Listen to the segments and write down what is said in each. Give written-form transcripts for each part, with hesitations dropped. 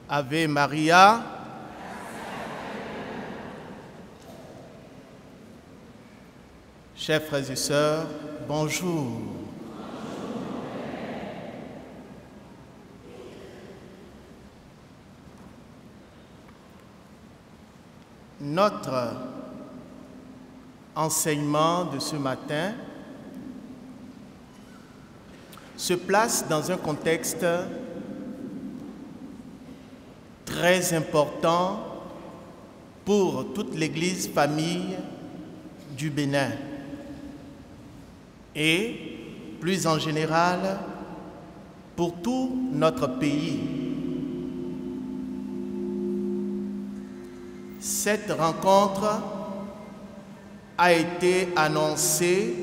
Ave Maria. Chers frères et sœurs, bonjour. Notre enseignement de ce matin se place dans un contexte très important pour toute l'Église famille du Bénin et, plus en général, pour tout notre pays. Cette rencontre a été annoncée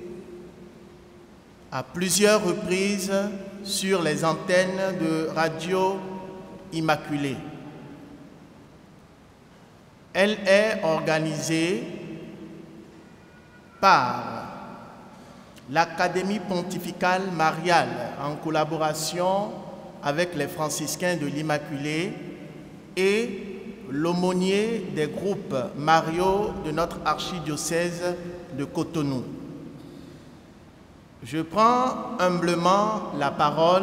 à plusieurs reprises sur les antennes de Radio Immaculée. Elle est organisée par l'Académie pontificale mariale en collaboration avec les franciscains de l'Immaculée et l'aumônier des groupes mariaux de notre archidiocèse de Cotonou. Je prends humblement la parole.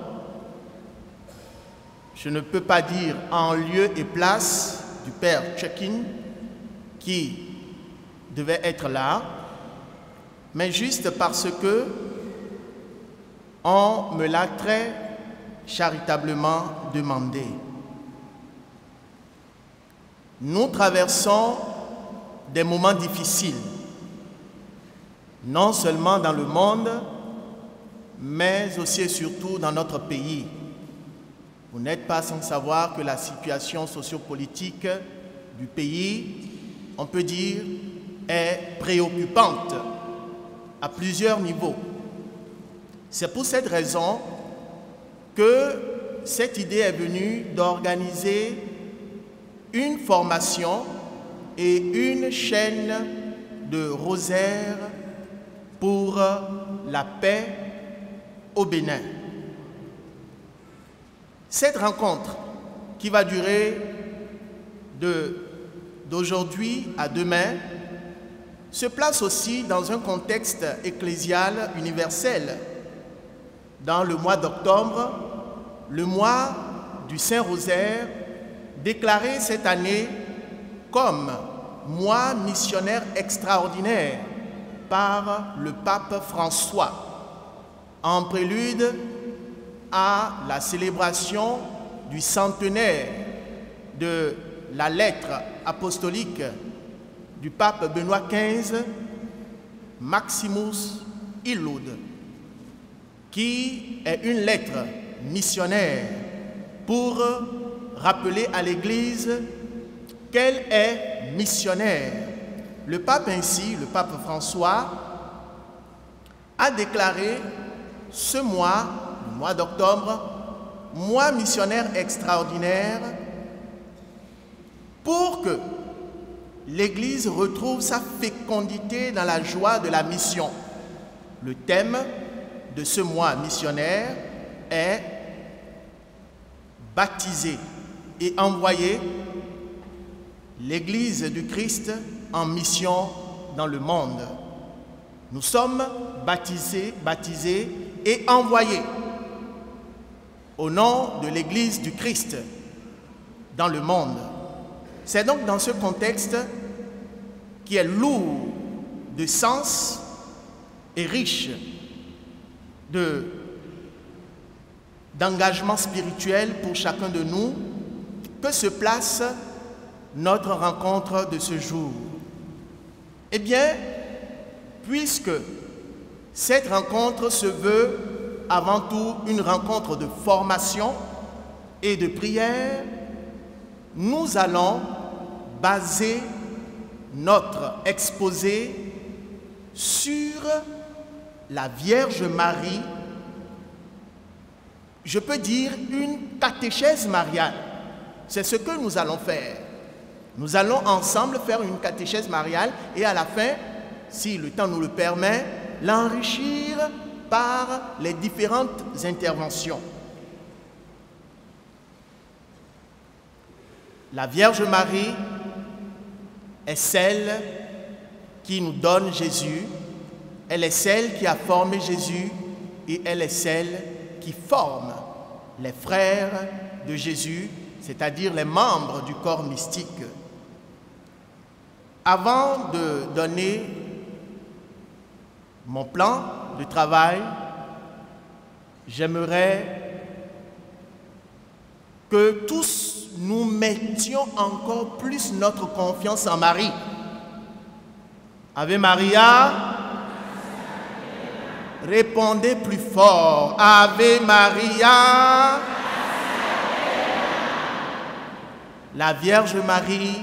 Je ne peux pas dire en lieu et place du Père Tchekin qui devait être là, mais juste parce que on me l'a très charitablement demandé. Nous traversons des moments difficiles, non seulement dans le monde, mais aussi et surtout dans notre pays. Vous n'êtes pas sans savoir que la situation sociopolitique du pays, on peut dire, est préoccupante à plusieurs niveaux. C'est pour cette raison que cette idée est venue d'organiser une formation et une chaîne de rosaires pour la paix au Bénin. Cette rencontre qui va durer d'aujourd'hui à demain se place aussi dans un contexte ecclésial universel. Dans le mois d'octobre, le mois du Saint-Rosaire, déclaré cette année comme mois missionnaire extraordinaire par le pape François, en prélude à la célébration du centenaire de la lettre apostolique du pape Benoît XV, Maximus Illud, qui est une lettre missionnaire pour rappeler à l'Église qu'elle est missionnaire. Le pape ainsi, le pape François, a déclaré ce mois, le mois d'octobre, mois missionnaire extraordinaire pour que l'Église retrouve sa fécondité dans la joie de la mission. Le thème de ce mois missionnaire est baptiser et envoyer l'Église du Christ en mission dans le monde. Nous sommes baptisés et envoyés au nom de l'Église du Christ dans le monde. C'est donc dans ce contexte qui est lourd de sens et riche d'engagement spirituel pour chacun de nous que se place notre rencontre de ce jour. Eh bien, puisque cette rencontre se veut avant tout une rencontre de formation et de prière, nous allons baser notre exposé sur la Vierge Marie, je peux dire une catéchèse mariale. C'est ce que nous allons faire. Nous allons ensemble faire une catéchèse mariale et à la fin, si le temps nous le permet, l'enrichir par les différentes interventions. La Vierge Marie est celle qui nous donne Jésus, elle est celle qui a formé Jésus et elle est celle qui forme les frères de Jésus, c'est-à-dire les membres du corps mystique. Avant de donner mon plan de travail, j'aimerais que tous nous mettions encore plus notre confiance en Marie. Ave Maria, répondez plus fort. Ave Maria, la Vierge Marie.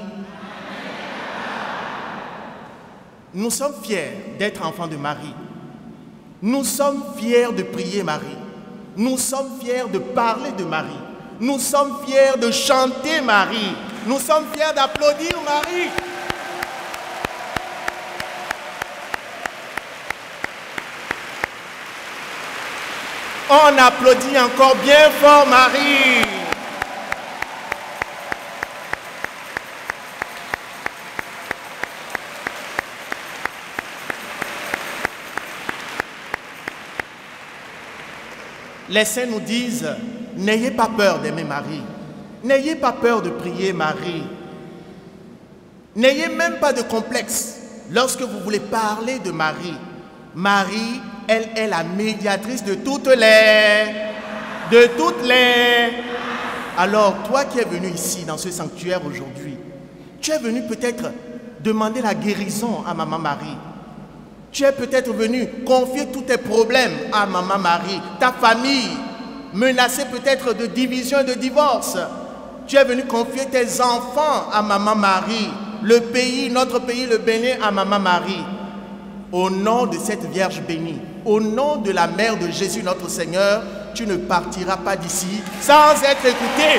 Nous sommes fiers d'être enfants de Marie. Nous sommes fiers de prier Marie. Nous sommes fiers de parler de Marie. Nous sommes fiers de chanter Marie. Nous sommes fiers d'applaudir Marie. On applaudit encore bien fort Marie. Les saints nous disent, n'ayez pas peur d'aimer Marie. N'ayez pas peur de prier Marie. N'ayez même pas de complexe lorsque vous voulez parler de Marie. Marie, elle est la médiatrice de toutes les... Alors, toi qui es venu ici, dans ce sanctuaire aujourd'hui, tu es venu peut-être demander la guérison à Maman Marie. Tu es peut-être venu confier tous tes problèmes à Maman Marie, ta famille, menacée peut-être de division et de divorce. Tu es venu confier tes enfants à Maman Marie, le pays, notre pays, le Bénin, à Maman Marie. Au nom de cette Vierge bénie, au nom de la Mère de Jésus notre Seigneur, tu ne partiras pas d'ici sans être écouté.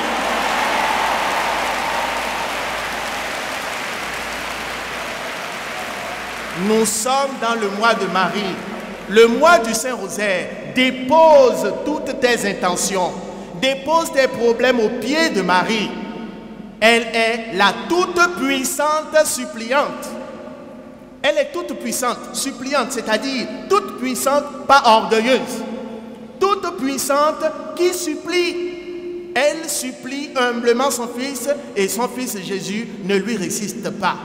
Nous sommes dans le mois de Marie, le mois du Saint-Rosaire. Dépose toutes tes intentions, dépose tes problèmes aux pieds de Marie. Elle est la toute-puissante suppliante. Elle est toute puissante, suppliante, c'est-à-dire toute puissante, pas orgueilleuse. Toute puissante qui supplie. Elle supplie humblement son Fils et son Fils Jésus ne lui résiste pas.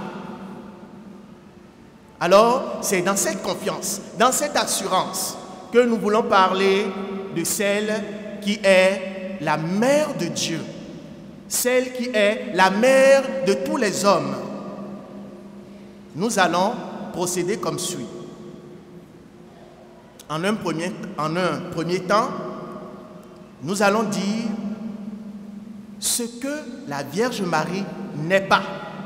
Alors, c'est dans cette confiance, dans cette assurance que nous voulons parler de celle qui est la mère de Dieu. Celle qui est la mère de tous les hommes. Nous allons procéder comme suit. En un premier temps, nous allons dire ce que la Vierge Marie n'est pas.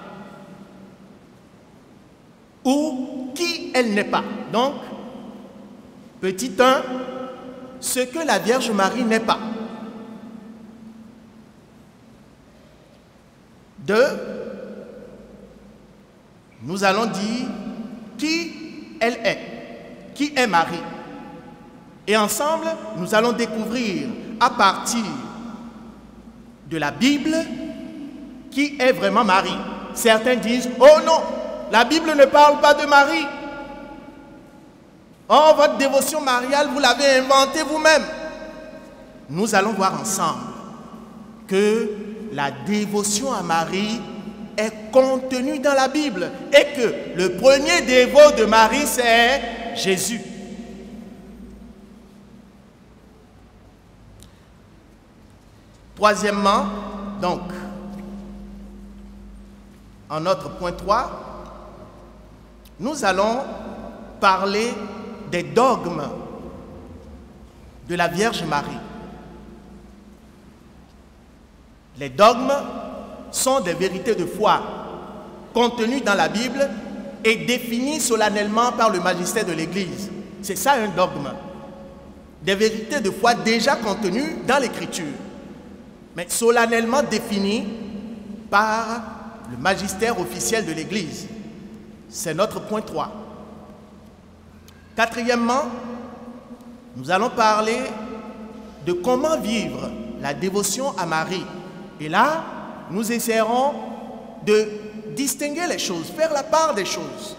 Ou qui elle n'est pas. Donc, petit 1, ce que la Vierge Marie n'est pas. 2, nous allons dire qui elle est, qui est Marie. Et ensemble, nous allons découvrir à partir de la Bible qui est vraiment Marie. Certains disent, oh non, la Bible ne parle pas de Marie. Oh, votre dévotion mariale, vous l'avez inventée vous-même. Nous allons voir ensemble que la dévotion à Marie est contenue dans la Bible et que le premier dévot de Marie, c'est Jésus. Troisièmement, donc, en notre point 3, nous allons parler des dogmes de la Vierge Marie. Les dogmes sont des vérités de foi contenues dans la Bible et définies solennellement par le magistère de l'Église. C'est ça un dogme. Des vérités de foi déjà contenues dans l'Écriture, mais solennellement définies par le magistère officiel de l'Église. C'est notre point 3. Quatrièmement, nous allons parler de comment vivre la dévotion à Marie. Et là, nous essaierons de distinguer les choses, faire la part des choses.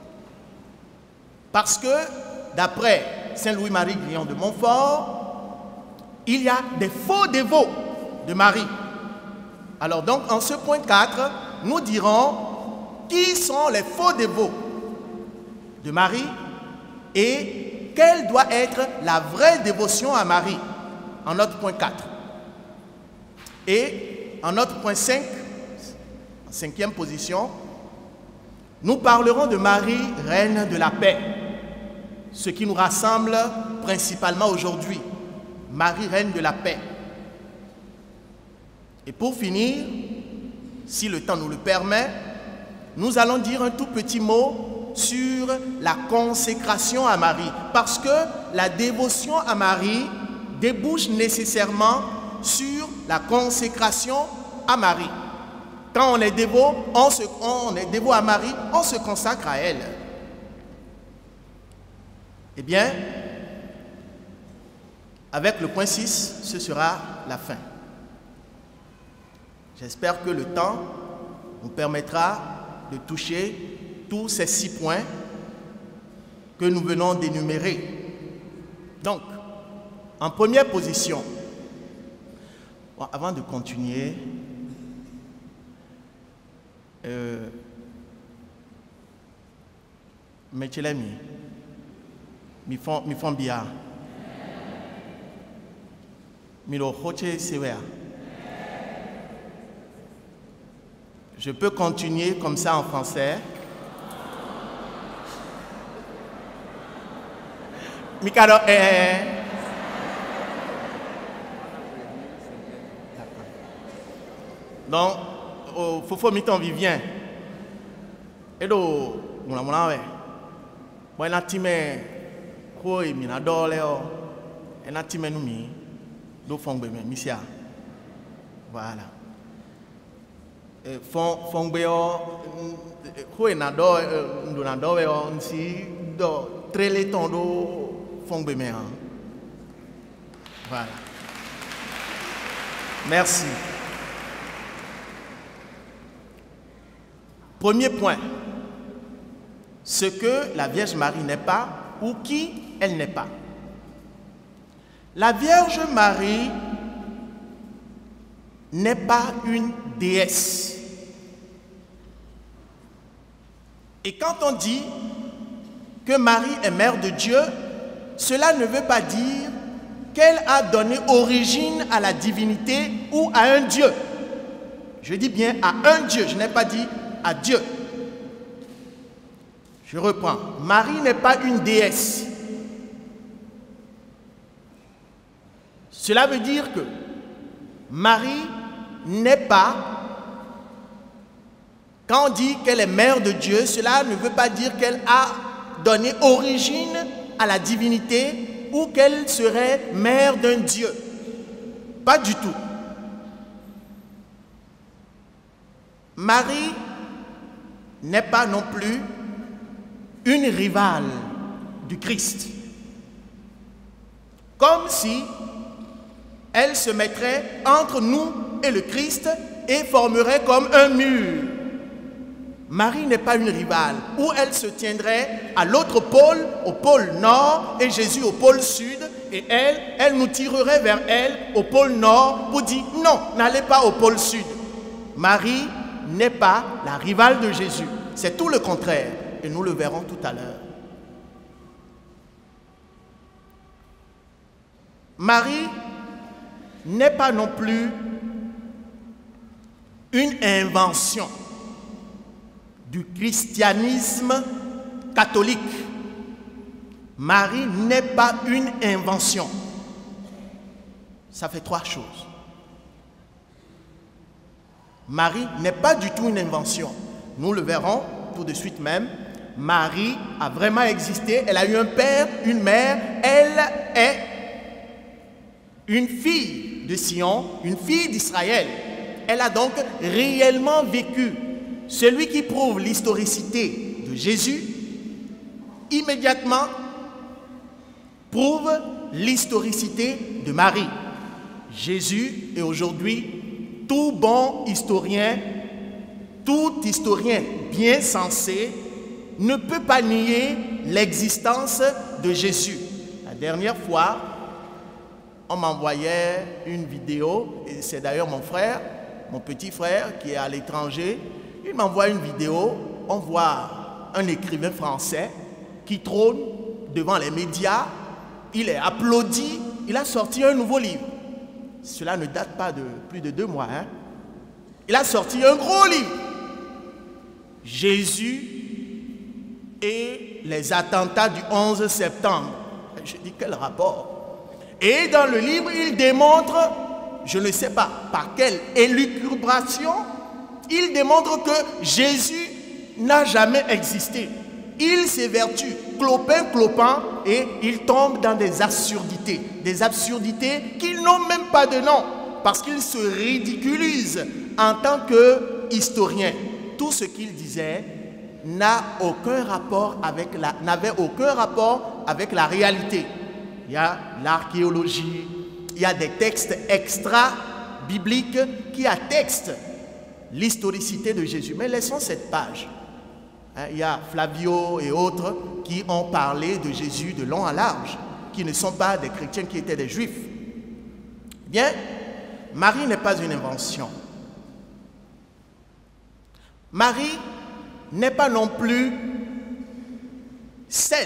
Parce que, d'après Saint-Louis-Marie Grillon de Montfort, il y a des faux dévots de Marie. Alors donc, en ce point 4, nous dirons qui sont les faux dévots de Marie et quelle doit être la vraie dévotion à Marie, en notre point 4. Et en notre point 5, en cinquième position, nous parlerons de Marie, reine de la paix, ce qui nous rassemble principalement aujourd'hui. Marie, reine de la paix. Et pour finir, si le temps nous le permet, nous allons dire un tout petit mot sur la consécration à Marie. Parce que la dévotion à Marie débouche nécessairement sur la consécration à Marie. Quand on est dévot, à Marie, on se consacre à elle. Eh bien, avec le point 6, ce sera la fin. J'espère que le temps nous permettra de toucher tous ces 6 points que nous venons d'énumérer. Donc, en première position, bon, avant de continuer, Mechelemi, mi font bien. Je peux continuer comme ça en français. Mikado, donc, il faut miton vivien. Et donc, mon amour, moi, je suis un minador, et je suis do fongbe me misia voilà fongbe o ho na do ndo na do we o nsi do trele ton do fongbe me voilà. Merci. Premier point, ce que la Vierge Marie n'est pas ou qui elle n'est pas. La Vierge Marie n'est pas une déesse. Et quand on dit que Marie est mère de Dieu, cela ne veut pas dire qu'elle a donné origine à la divinité ou à un Dieu. Je dis bien à un Dieu, je n'ai pas dit à Dieu. Je reprends. Marie n'est pas une déesse. Cela veut dire que Marie n'est pas, quand on dit qu'elle est mère de Dieu, cela ne veut pas dire qu'elle a donné origine à la divinité ou qu'elle serait mère d'un Dieu. Pas du tout. Marie n'est pas non plus une rivale du Christ. Comme si elle se mettrait entre nous et le Christ et formerait comme un mur. Marie n'est pas une rivale, où elle se tiendrait à l'autre pôle, au pôle nord, et Jésus au pôle sud, et elle nous tirerait vers elle au pôle nord pour dire non, n'allez pas au pôle sud. Marie n'est pas la rivale de Jésus, c'est tout le contraire, et nous le verrons tout à l'heure. Marie n'est pas non plus une invention du christianisme catholique. Marie n'est pas une invention. Ça fait 3 choses. Marie n'est pas du tout une invention. Nous le verrons tout de suite même. Marie a vraiment existé. Elle a eu un père, une mère. Elle est une fille de Sion, une fille d'Israël. Elle a donc réellement vécu. Celui qui prouve l'historicité de Jésus, immédiatement prouve l'historicité de Marie. Jésus est aujourd'hui tout bon historien, tout historien bien sensé ne peut pas nier l'existence de Jésus. La dernière fois, on m'envoyait une vidéo, et c'est d'ailleurs mon frère, mon petit frère qui est à l'étranger, il m'envoie une vidéo, on voit un écrivain français qui trône devant les médias, il est applaudi, il a sorti un nouveau livre. Cela ne date pas de plus de 2 mois. Hein? Il a sorti un gros livre. Jésus et les attentats du 11 septembre. Je dis quel rapport? Et dans le livre, il démontre, je ne sais pas par quelle élucubration, il démontre que Jésus n'a jamais existé. Il s'évertue clopin, et il tombe dans des absurdités qui n'ont même pas de nom, parce qu'il se ridiculise en tant qu'historien. Tout ce qu'il disait n'avait aucun rapport avec la réalité. Il y a l'archéologie, il y a des textes extra-bibliques qui attestent l'historicité de Jésus. Mais laissons cette page. Il y a Flavio et autres qui ont parlé de Jésus de long en large, qui ne sont pas des chrétiens, qui étaient des juifs. Bien, Marie n'est pas une invention. Marie n'est pas non plus celle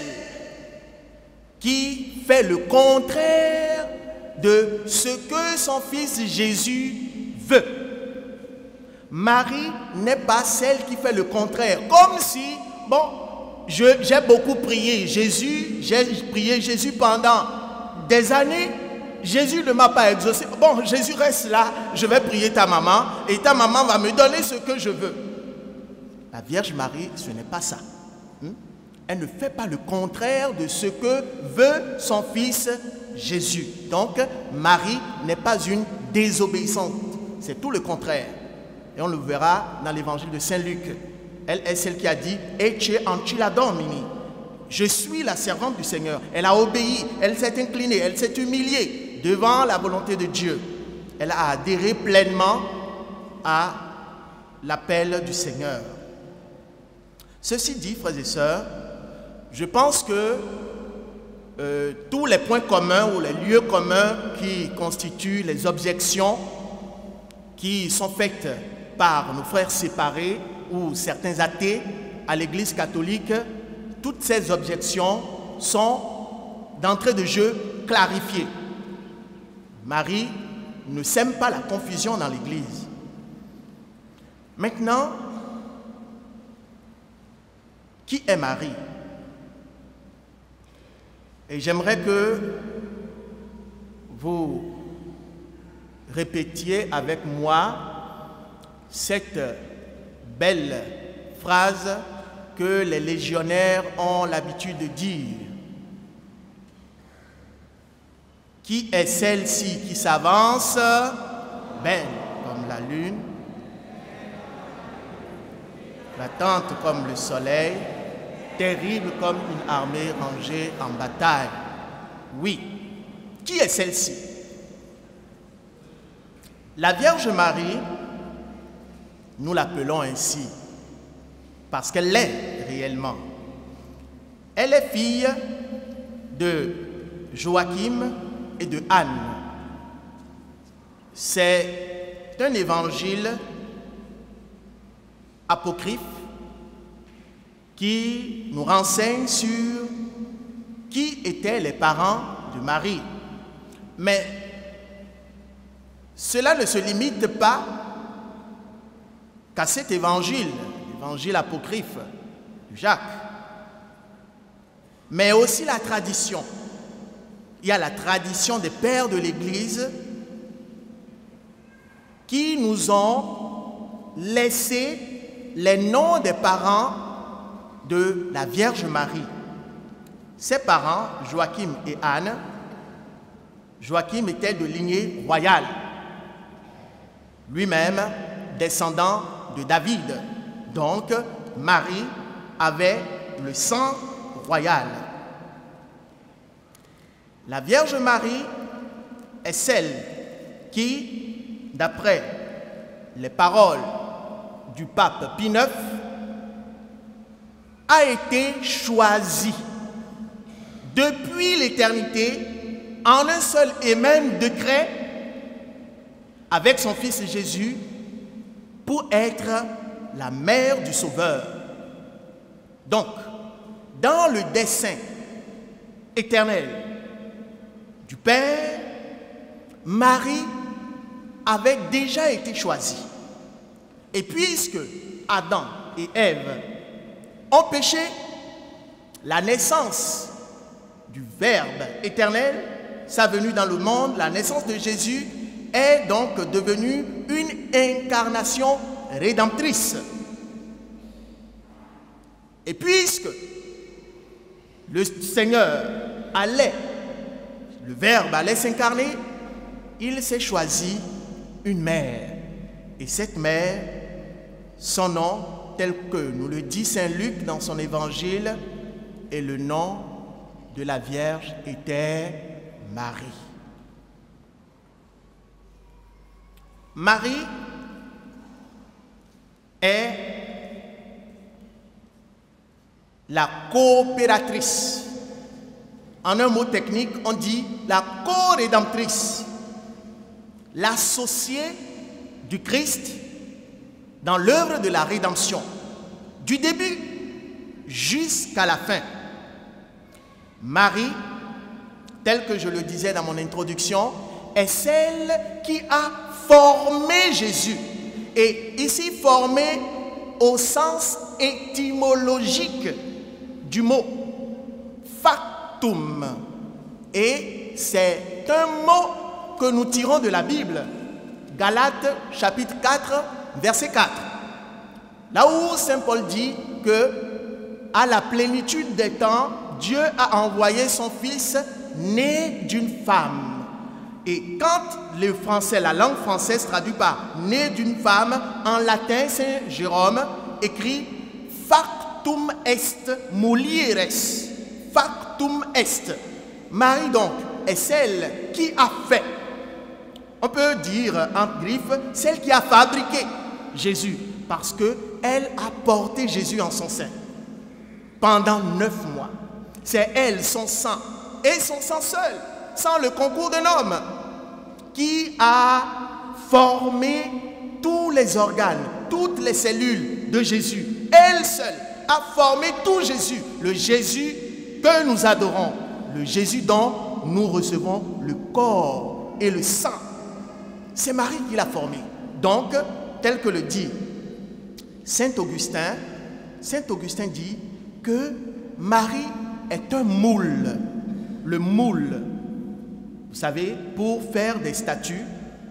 qui fait le contraire de ce que son fils Jésus veut. Marie n'est pas celle qui fait le contraire. Comme si, bon, j'ai beaucoup prié Jésus, j'ai prié Jésus pendant des années, Jésus ne m'a pas exaucé. Bon, Jésus reste là, je vais prier ta maman et ta maman va me donner ce que je veux. La Vierge Marie, ce n'est pas ça. Elle ne fait pas le contraire de ce que veut son fils Jésus. Donc, Marie n'est pas une désobéissante. C'est tout le contraire. Et on le verra dans l'évangile de Saint Luc. Elle est celle qui a dit « Ecce ancilla Domini ». Je suis la servante du Seigneur. Elle a obéi, elle s'est inclinée, elle s'est humiliée devant la volonté de Dieu. Elle a adhéré pleinement à l'appel du Seigneur. Ceci dit, frères et sœurs, je pense que tous les points communs ou les lieux communs qui constituent les objections qui sont faites par nos frères séparés ou certains athées à l'Église catholique, toutes ces objections sont d'entrée de jeu clarifiées. Marie ne sème pas la confusion dans l'Église. Maintenant, qui est Marie? Et j'aimerais que vous répétiez avec moi cette belle phrase que les légionnaires ont l'habitude de dire. Qui est celle-ci qui s'avance, belle comme la lune, battante comme le soleil, terrible comme une armée rangée en bataille? Oui. Qui est celle-ci? La Vierge Marie, nous l'appelons ainsi parce qu'elle l'est réellement. Elle est fille de Joachim et de Anne. C'est un évangile apocryphe qui nous renseigne sur qui étaient les parents de Marie. Mais cela ne se limite pas qu'à cet évangile, l'évangile apocryphe de Jacques, mais aussi la tradition. Il y a la tradition des pères de l'Église qui nous ont laissé les noms des parents de la Vierge Marie. Ses parents, Joachim et Anne, Joachim était de lignée royale, lui-même descendant de David. Donc, Marie avait le sang royal. La Vierge Marie est celle qui, d'après les paroles du pape Pie IX, a été choisi depuis l'éternité en un seul et même décret avec son Fils Jésus pour être la mère du Sauveur. Donc, dans le dessein éternel du Père, Marie avait déjà été choisie. Et puisque Adam et Ève ont péché, la naissance du Verbe éternel, sa venue dans le monde, la naissance de Jésus, est donc devenue une incarnation rédemptrice. Et puisque le Seigneur allait, le Verbe allait s'incarner, il s'est choisi une mère. Et cette mère, son nom, tel que nous le dit Saint Luc dans son évangile, et le nom de la Vierge était Marie. Marie est la coopératrice. En un mot technique, on dit la co-rédemptrice, l'associée du Christ dans l'œuvre de la rédemption, du début jusqu'à la fin. Marie, tel que je le disais dans mon introduction, est celle qui a formé Jésus. Et ici, formé au sens étymologique du mot factum. Et c'est un mot que nous tirons de la Bible. Galates chapitre 4, verset 4. Là où Saint Paul dit que à la plénitude des temps, Dieu a envoyé son Fils né d'une femme. Et quand le français, la langue française traduit par né d'une femme, en latin, Saint Jérôme écrit factum est mulieres. Factum est. Marie donc est celle qui a fait. On peut dire en griffe, celle qui a fabriqué Jésus, parce qu'elle a porté Jésus en son sein pendant 9 mois. C'est elle, son sang, et son sang seul, sans le concours d'un homme, qui a formé tous les organes, toutes les cellules de Jésus. Elle seule a formé tout Jésus, le Jésus que nous adorons, le Jésus dont nous recevons le corps et le sang. C'est Marie qui l'a formé. Donc, tel que le dit Saint Augustin dit que Marie est un moule. Le moule, vous savez, pour faire des statues,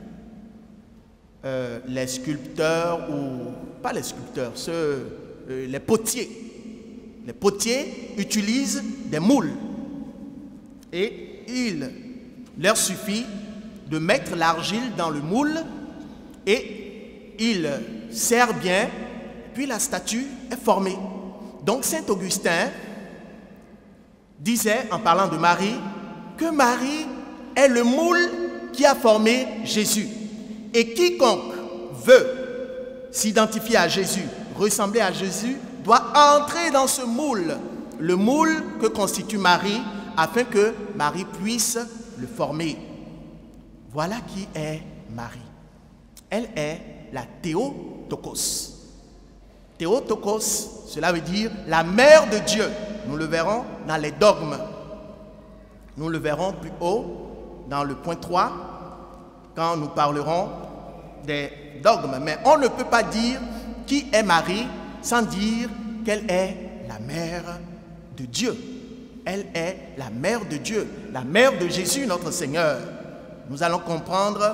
les sculpteurs, ou pas les sculpteurs, les potiers. Les potiers utilisent des moules. Et il leur suffit de mettre l'argile dans le moule et il serre bien, puis la statue est formée. Donc Saint Augustin disait, en parlant de Marie, que Marie est le moule qui a formé Jésus. Et quiconque veut s'identifier à Jésus, ressembler à Jésus, doit entrer dans ce moule, le moule que constitue Marie, afin que Marie puisse le former. Voilà qui est Marie. Elle est la Théotokos. Théotokos, cela veut dire la mère de Dieu. Nous le verrons dans les dogmes. Nous le verrons plus haut dans le point 3 quand nous parlerons des dogmes. Mais on ne peut pas dire qui est Marie sans dire qu'elle est la mère de Dieu. Elle est la mère de Dieu, la mère de Jésus notre Seigneur. Nous allons comprendre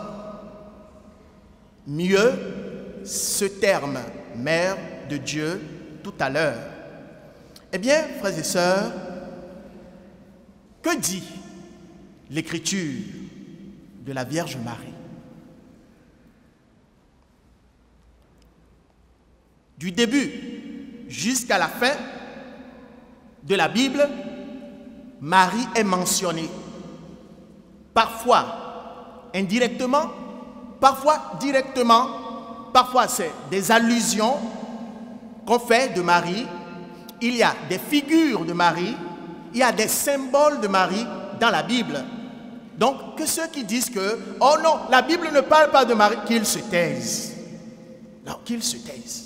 mieux ce terme, mère de Dieu, tout à l'heure. Eh bien, frères et sœurs, que dit l'Écriture de la Vierge Marie? Du début jusqu'à la fin de la Bible, Marie est mentionnée. Parfois indirectement, parfois directement, parfois c'est des allusions qu'on fait de Marie. Il y a des figures de Marie, il y a des symboles de Marie dans la Bible. Donc, que ceux qui disent que, oh non, la Bible ne parle pas de Marie, qu'ils se taisent. Non, qu'ils se taisent.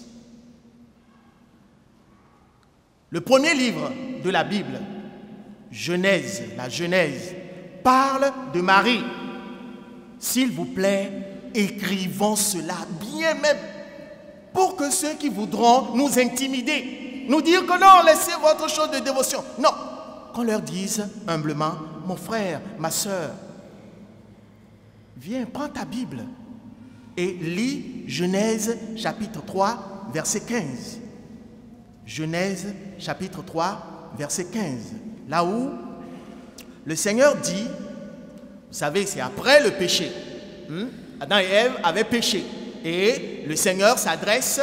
Le premier livre de la Bible, Genèse, la Genèse, parle de Marie. S'il vous plaît, écrivons cela bien même pour que ceux qui voudront nous intimider, nous dire que non, laissez votre chose de dévotion. Non, qu'on leur dise humblement, mon frère, ma soeur, viens, prends ta Bible et lis Genèse chapitre 3, verset 15. Genèse chapitre 3, verset 15. Là où le Seigneur dit, vous savez, c'est après le péché. Adam et Ève avaient péché. Et le Seigneur s'adresse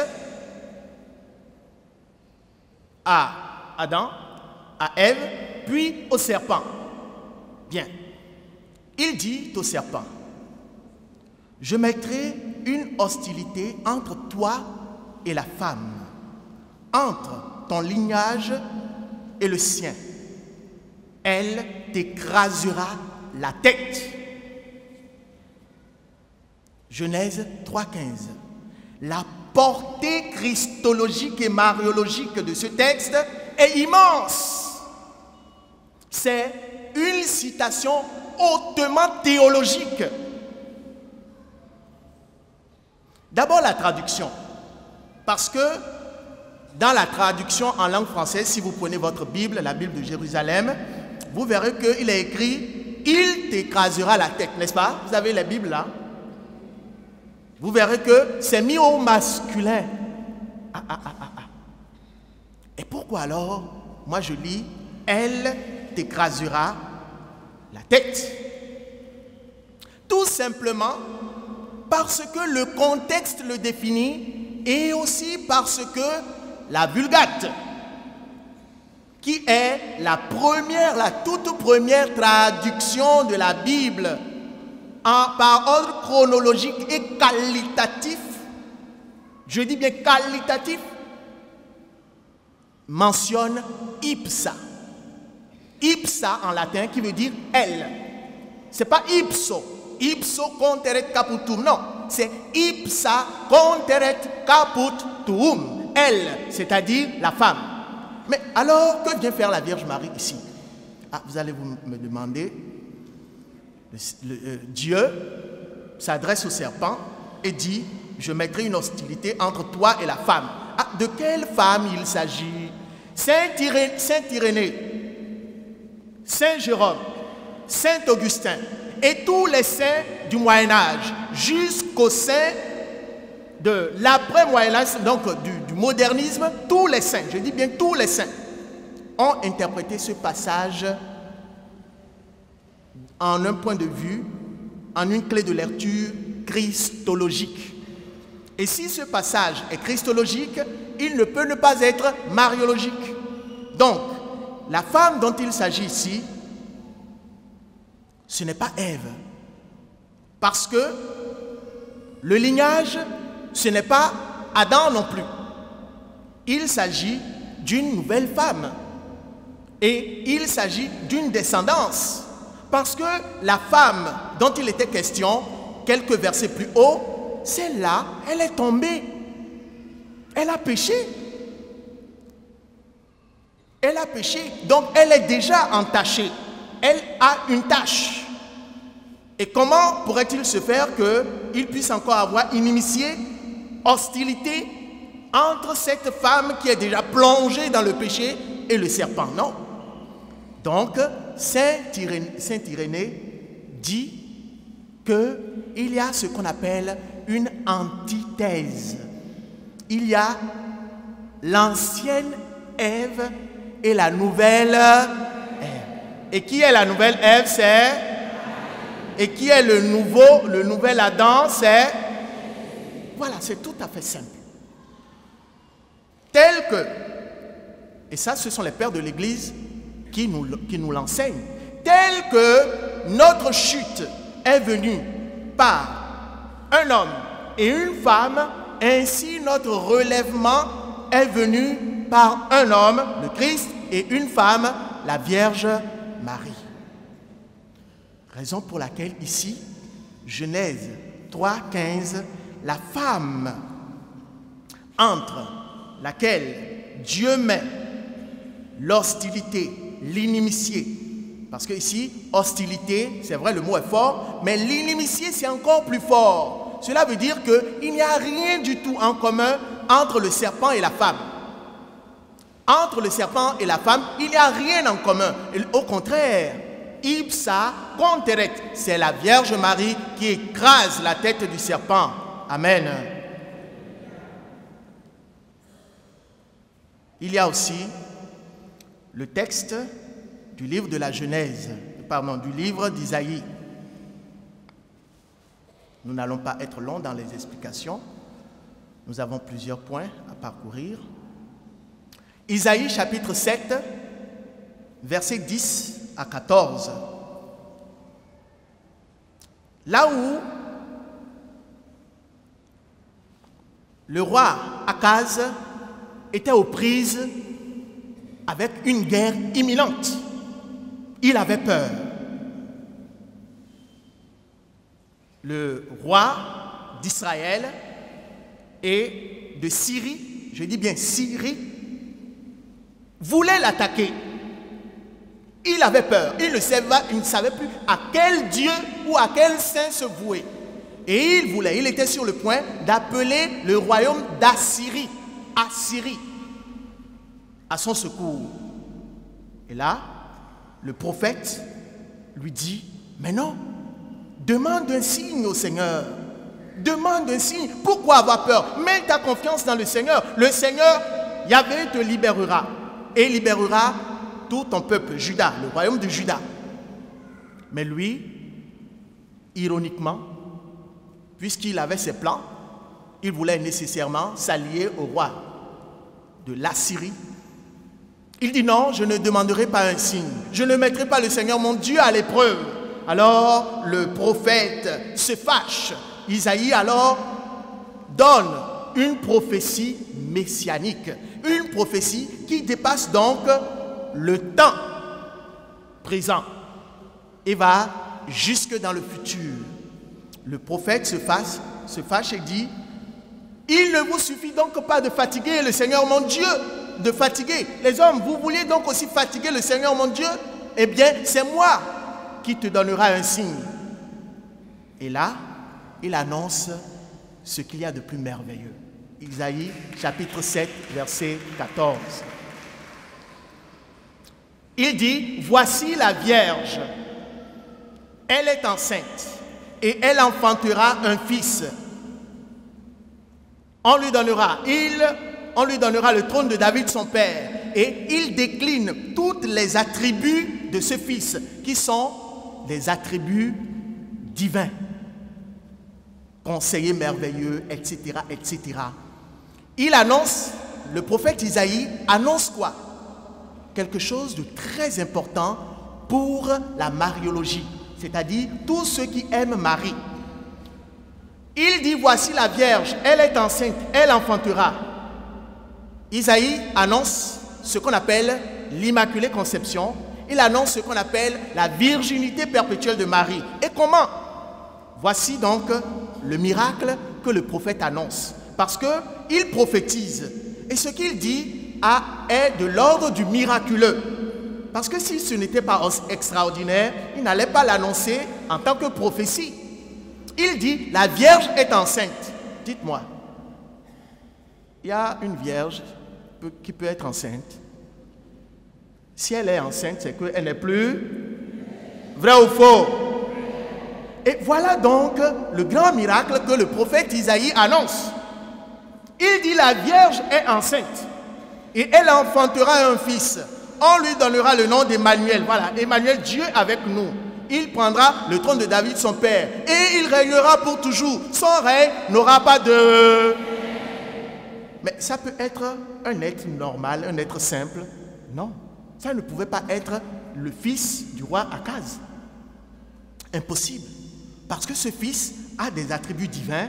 à Adam, à Ève, puis au serpent. Bien. Il dit au serpent, je mettrai une hostilité entre toi et la femme, entre ton lignage et le sien. Elle t'écrasera la tête. Genèse 3,15. La portée christologique et mariologique de ce texte est immense. C'est une citation hautement théologique. D'abord la traduction. Parce que dans la traduction en langue française, si vous prenez votre Bible, la Bible de Jérusalem, vous verrez qu'il est écrit « Il t'écrasera la tête », n'est-ce pas? Vous avez la Bible là. Vous verrez que c'est mis au masculin. Et pourquoi alors, moi je lis « Elle t'écrasera la tête ». Tout simplement parce que le contexte le définit et aussi parce que la Vulgate, qui est la toute première traduction de la Bible par ordre chronologique et qualitatif, je dis bien qualitatif, mentionne ipsa. Ipsa en latin qui veut dire elle. Ce n'est pas ipso. Ipso conteret caputum. Non, c'est ipsa conteret caputum. Elle, c'est-à-dire la femme. Mais alors, que vient faire la Vierge Marie ici? Vous allez me demander, Dieu s'adresse au serpent et dit, je mettrai une hostilité entre toi et la femme. De quelle femme il s'agit? Saint Irénée, Saint Jérôme, Saint Augustin et tous les saints du Moyen-Âge jusqu'aux saints de l'après-Moyen-Âge, donc du modernisme, tous les saints, je dis bien tous les saints, ont interprété ce passage en un point de vue, en une clé de lecture christologique. Et si ce passage est christologique, il ne peut ne pas être mariologique. Donc, la femme dont il s'agit ici, ce n'est pas Ève. Parce que le lignage, ce n'est pas Adam non plus. Il s'agit d'une nouvelle femme. Et il s'agit d'une descendance. Parce que la femme dont il était question, quelques versets plus haut, celle-là, elle est tombée. Elle a péché. Elle a péché. Donc elle est déjà entachée. Elle a une tache. Et comment pourrait-il se faire qu'il puisse encore avoir inimitié, hostilité entre cette femme qui est déjà plongée dans le péché et le serpent? Non. Donc, Saint Irénée dit qu'il y a ce qu'on appelle une antithèse. Il y a l'ancienne Ève et la nouvelle Ève. Et qui est la nouvelle Ève? C'est... Et qui est le nouvel Adam? C'est... Voilà, c'est tout à fait simple. Tel que, et ça ce sont les pères de l'Église qui nous l'enseignent, tel que notre chute est venue par un homme et une femme, ainsi notre relèvement est venu par un homme, le Christ, et une femme, la Vierge Marie. Raison pour laquelle ici, Genèse 3:15, la femme entre laquelle Dieu met l'hostilité, l'inimitié. Parce que ici, hostilité, c'est vrai, le mot est fort, mais l'inimitié, c'est encore plus fort. Cela veut dire qu'il n'y a rien du tout en commun entre le serpent et la femme. Entre le serpent et la femme, il n'y a rien en commun. Et au contraire, ipsa conteret, c'est la Vierge Marie qui écrase la tête du serpent. Amen. Il y a aussi le texte du livre de la Genèse, du livre d'Isaïe. Nous n'allons pas être longs dans les explications. Nous avons plusieurs points à parcourir. Isaïe chapitre 7, versets 10 à 14. Là où le roi Akaz était aux prises avec une guerre imminente. Il avait peur. Le roi d'Israël et de Syrie, je dis bien Syrie, voulait l'attaquer. Il avait peur. Il ne savait plus à quel Dieu ou à quel saint se vouer. Et il était sur le point d'appeler le royaume d'Assyrie, Assyrie, à son secours. Et là, le prophète lui dit, mais non, demande un signe au Seigneur. Demande un signe. Pourquoi avoir peur? Mets ta confiance dans le Seigneur. Le Seigneur, Yahvé, te libérera. Et libérera tout ton peuple, Juda, le royaume de Juda. Mais lui, ironiquement, puisqu'il avait ses plans, il voulait nécessairement s'allier au roi de l'Assyrie. Il dit non, je ne demanderai pas un signe. Je ne mettrai pas le Seigneur mon Dieu à l'épreuve. Alors le prophète se fâche. Isaïe alors donne une prophétie messianique. Une prophétie qui dépasse donc le temps présent et va jusque dans le futur. Le prophète se fâche et dit, il ne vous suffit donc pas de fatiguer le Seigneur mon Dieu, de fatiguer les hommes. Vous vouliez donc aussi fatiguer le Seigneur mon Dieu? Eh bien, c'est moi qui te donnera un signe. Et là, il annonce ce qu'il y a de plus merveilleux. Isaïe chapitre 7, verset 14. Il dit, voici la Vierge, elle est enceinte et elle enfantera un fils. On lui donnera le trône de David son père et il décline tous les attributs de ce fils qui sont des attributs divins. Conseiller merveilleux, etc., etc. Il annonce, le prophète Isaïe annonce quoi? Quelque chose de très important pour la mariologie, c'est-à-dire tous ceux qui aiment Marie. Il dit, voici la Vierge, elle est enceinte, elle enfantera. Isaïe annonce ce qu'on appelle l'Immaculée Conception. Il annonce ce qu'on appelle la virginité perpétuelle de Marie. Et comment? Voici donc le miracle que le prophète annonce. Parce qu'il prophétise. Et ce qu'il dit est de l'ordre du miraculeux. Parce que si ce n'était pas extraordinaire, il n'allait pas l'annoncer en tant que prophétie. Il dit, la Vierge est enceinte. Dites-moi, il y a une Vierge qui peut être enceinte. Si elle est enceinte, c'est qu'elle n'est plus vrai ou faux? Et voilà donc le grand miracle que le prophète Isaïe annonce. Il dit, la Vierge est enceinte et elle enfantera un fils. On lui donnera le nom d'Emmanuel. Voilà, Emmanuel, Dieu avec nous. Il prendra le trône de David, son père, et il régnera pour toujours. Son règne n'aura pas de... Mais ça peut être un être normal, un être simple. Non, ça ne pouvait pas être le fils du roi Akaz. Impossible. Parce que ce fils a des attributs divins.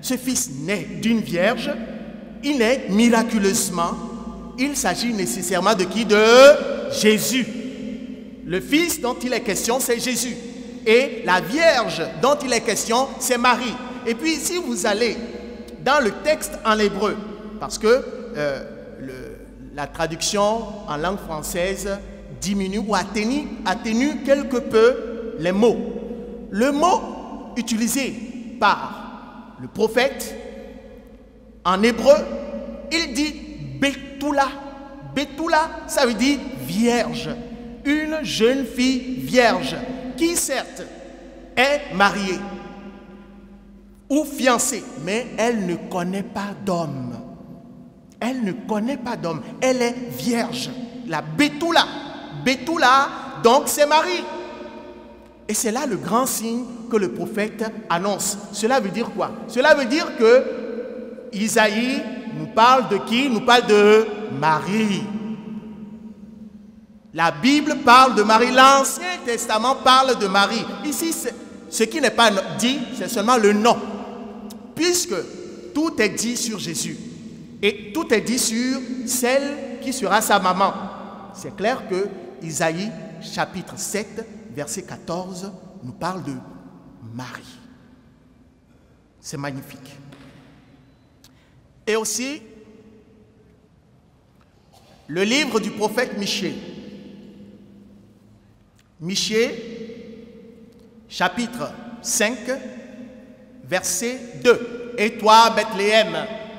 ce fils naît d'une vierge, il naît miraculeusement. Il s'agit nécessairement de qui? De Jésus. Le fils dont il est question, c'est Jésus. Et la vierge dont il est question, c'est Marie. Et puis si vous allez dans le texte en hébreu, parce que la traduction en langue française diminue ou atténue quelque peu les mots. Le mot utilisé par le prophète en hébreu, il dit Betula. Betula, ça veut dire vierge. Une jeune fille vierge qui certes est mariée ou fiancée, mais elle ne connaît pas d'homme. Elle ne connaît pas d'homme. Elle est vierge. La Betula. Betula, donc c'est Marie. Et c'est là le grand signe que le prophète annonce. Cela veut dire quoi? Cela veut dire que Isaïe nous parle de qui? Nous parle de Marie. La Bible parle de Marie. L'Ancien Testament parle de Marie. Ici, ce qui n'est pas dit, c'est seulement le nom. Puisque tout est dit sur Jésus. Et tout est dit sur celle qui sera sa maman. C'est clair que Isaïe, chapitre 7, verset 14, nous parle de Marie. C'est magnifique. Et aussi, le livre du prophète Michée. Michée, chapitre 5, verset 2. Et toi, Bethléem,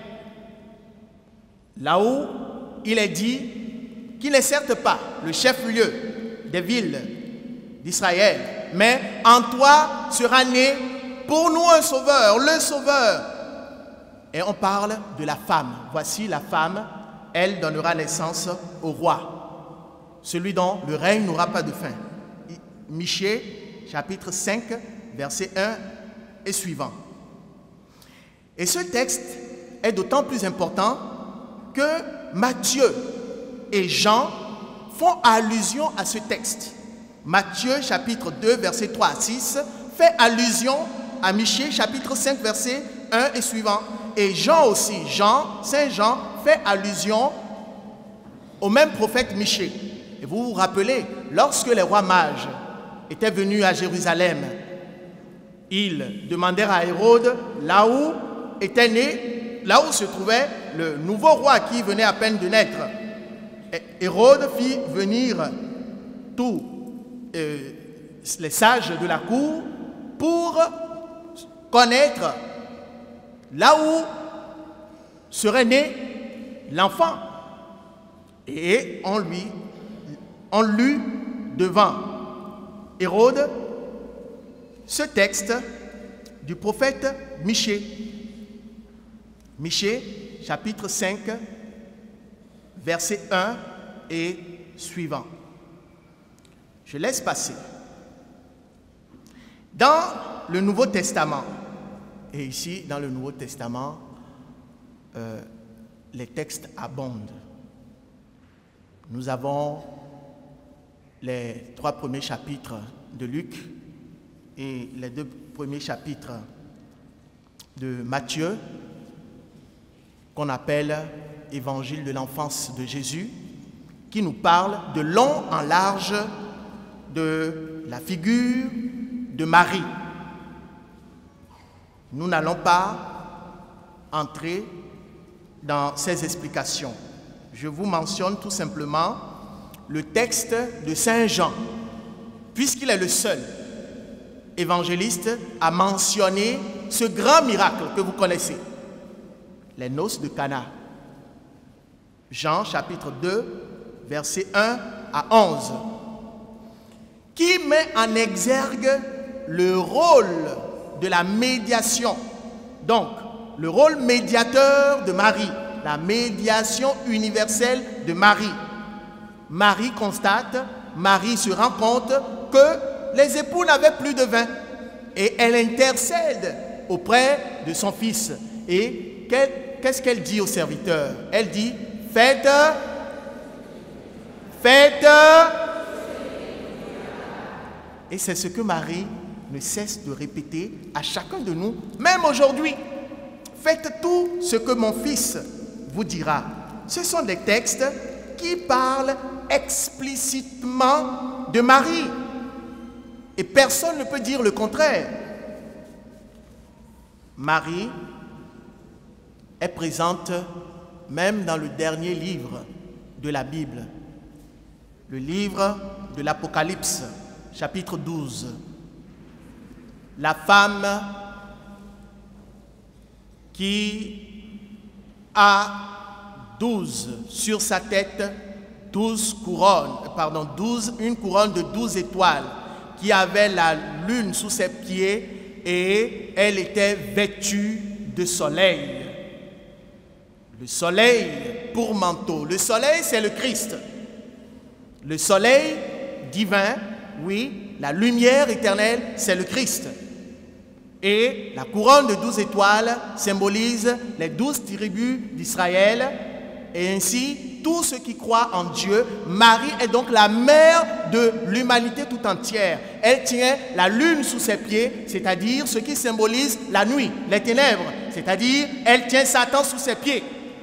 là où il est dit qu'il n'est certes pas le chef-lieu des villes d'Israël, mais en toi sera né pour nous un sauveur, le sauveur. Et on parle de la femme. Voici la femme, elle donnera naissance au roi, celui dont le règne n'aura pas de fin. Michée, chapitre 5, verset 1 et suivant. Et ce texte est d'autant plus important que Matthieu et Jean font allusion à ce texte. Matthieu, chapitre 2, verset 3 à 6, fait allusion à Michée, chapitre 5, verset 1 et suivant. Et Jean aussi, Saint Jean, fait allusion au même prophète Michée. Et vous vous rappelez, lorsque les rois mages étaient venus à Jérusalem, ils demandèrent à Hérode là où était né, là où se trouvait le nouveau roi qui venait à peine de naître. Et Hérode fit venir tous les sages de la cour pour connaître là où serait né l'enfant. Et on lut devant Hérode ce texte du prophète Michée. Michée, chapitre 5, verset 1 et suivant. Je laisse passer. Dans le Nouveau Testament, et ici dans le Nouveau Testament, les textes abondent. Nous avons les 3 premiers chapitres de Luc et les 2 premiers chapitres de Matthieu, qu'on appelle Évangile de l'enfance de Jésus, qui nous parle de long en large de la figure de Marie. Nous n'allons pas entrer dans ces explications. Je vous mentionne tout simplement le texte de Saint Jean, puisqu'il est le seul évangéliste à mentionner ce grand miracle que vous connaissez, les noces de Cana. Jean chapitre 2, versets 1 à 11, qui met en exergue le rôle de la médiation. Donc, le rôle médiateur de Marie, la médiation universelle de Marie. Marie constate, Marie se rend compte que les époux n'avaient plus de vin. Et elle intercède auprès de son fils. Et qu'est-ce qu'elle dit au serviteur? Elle dit, faites. Et c'est ce que Marie ne cesse de répéter à chacun de nous, même aujourd'hui. faites tout ce que mon fils vous dira. Ce sont des textes qui parlent explicitement de Marie. Et personne ne peut dire le contraire. Marie est présente même dans le dernier livre de la Bible, le livre de l'Apocalypse, chapitre 12. La femme qui a 12 sur sa tête, 12 couronnes, une couronne de 12 étoiles, qui avait la lune sous ses pieds et elle était vêtue de soleil. Le soleil pour manteau. Le soleil, c'est le Christ. Le soleil divin, oui, la lumière éternelle, c'est le Christ. Et la couronne de 12 étoiles symbolise les 12 tribus d'Israël. Et ainsi, tous ceux qui croient en Dieu, Marie est donc la mère de l'humanité tout entière. Elle tient la lune sous ses pieds, c'est-à-dire ce qui symbolise la nuit, les ténèbres. C'est-à-dire, elle tient Satan sous ses pieds.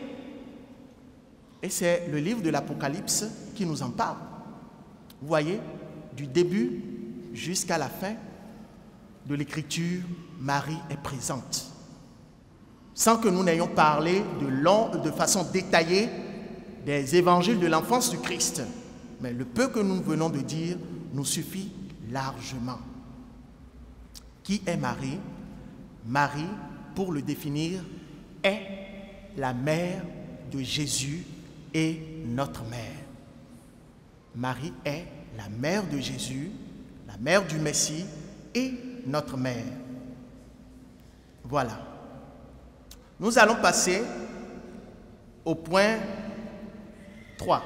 Et c'est le livre de l'Apocalypse qui nous en parle. Vous voyez, du début jusqu'à la fin de l'Écriture, Marie est présente. Sans que nous n'ayons parlé de façon détaillée des évangiles de l'enfance du Christ. Mais le peu que nous venons de dire nous suffit largement. Qui est Marie? Marie, pour le définir, est la mère de Jésus et notre mère. Marie est la mère de Jésus, la mère du Messie et notre mère. Voilà. Nous allons passer au point 3.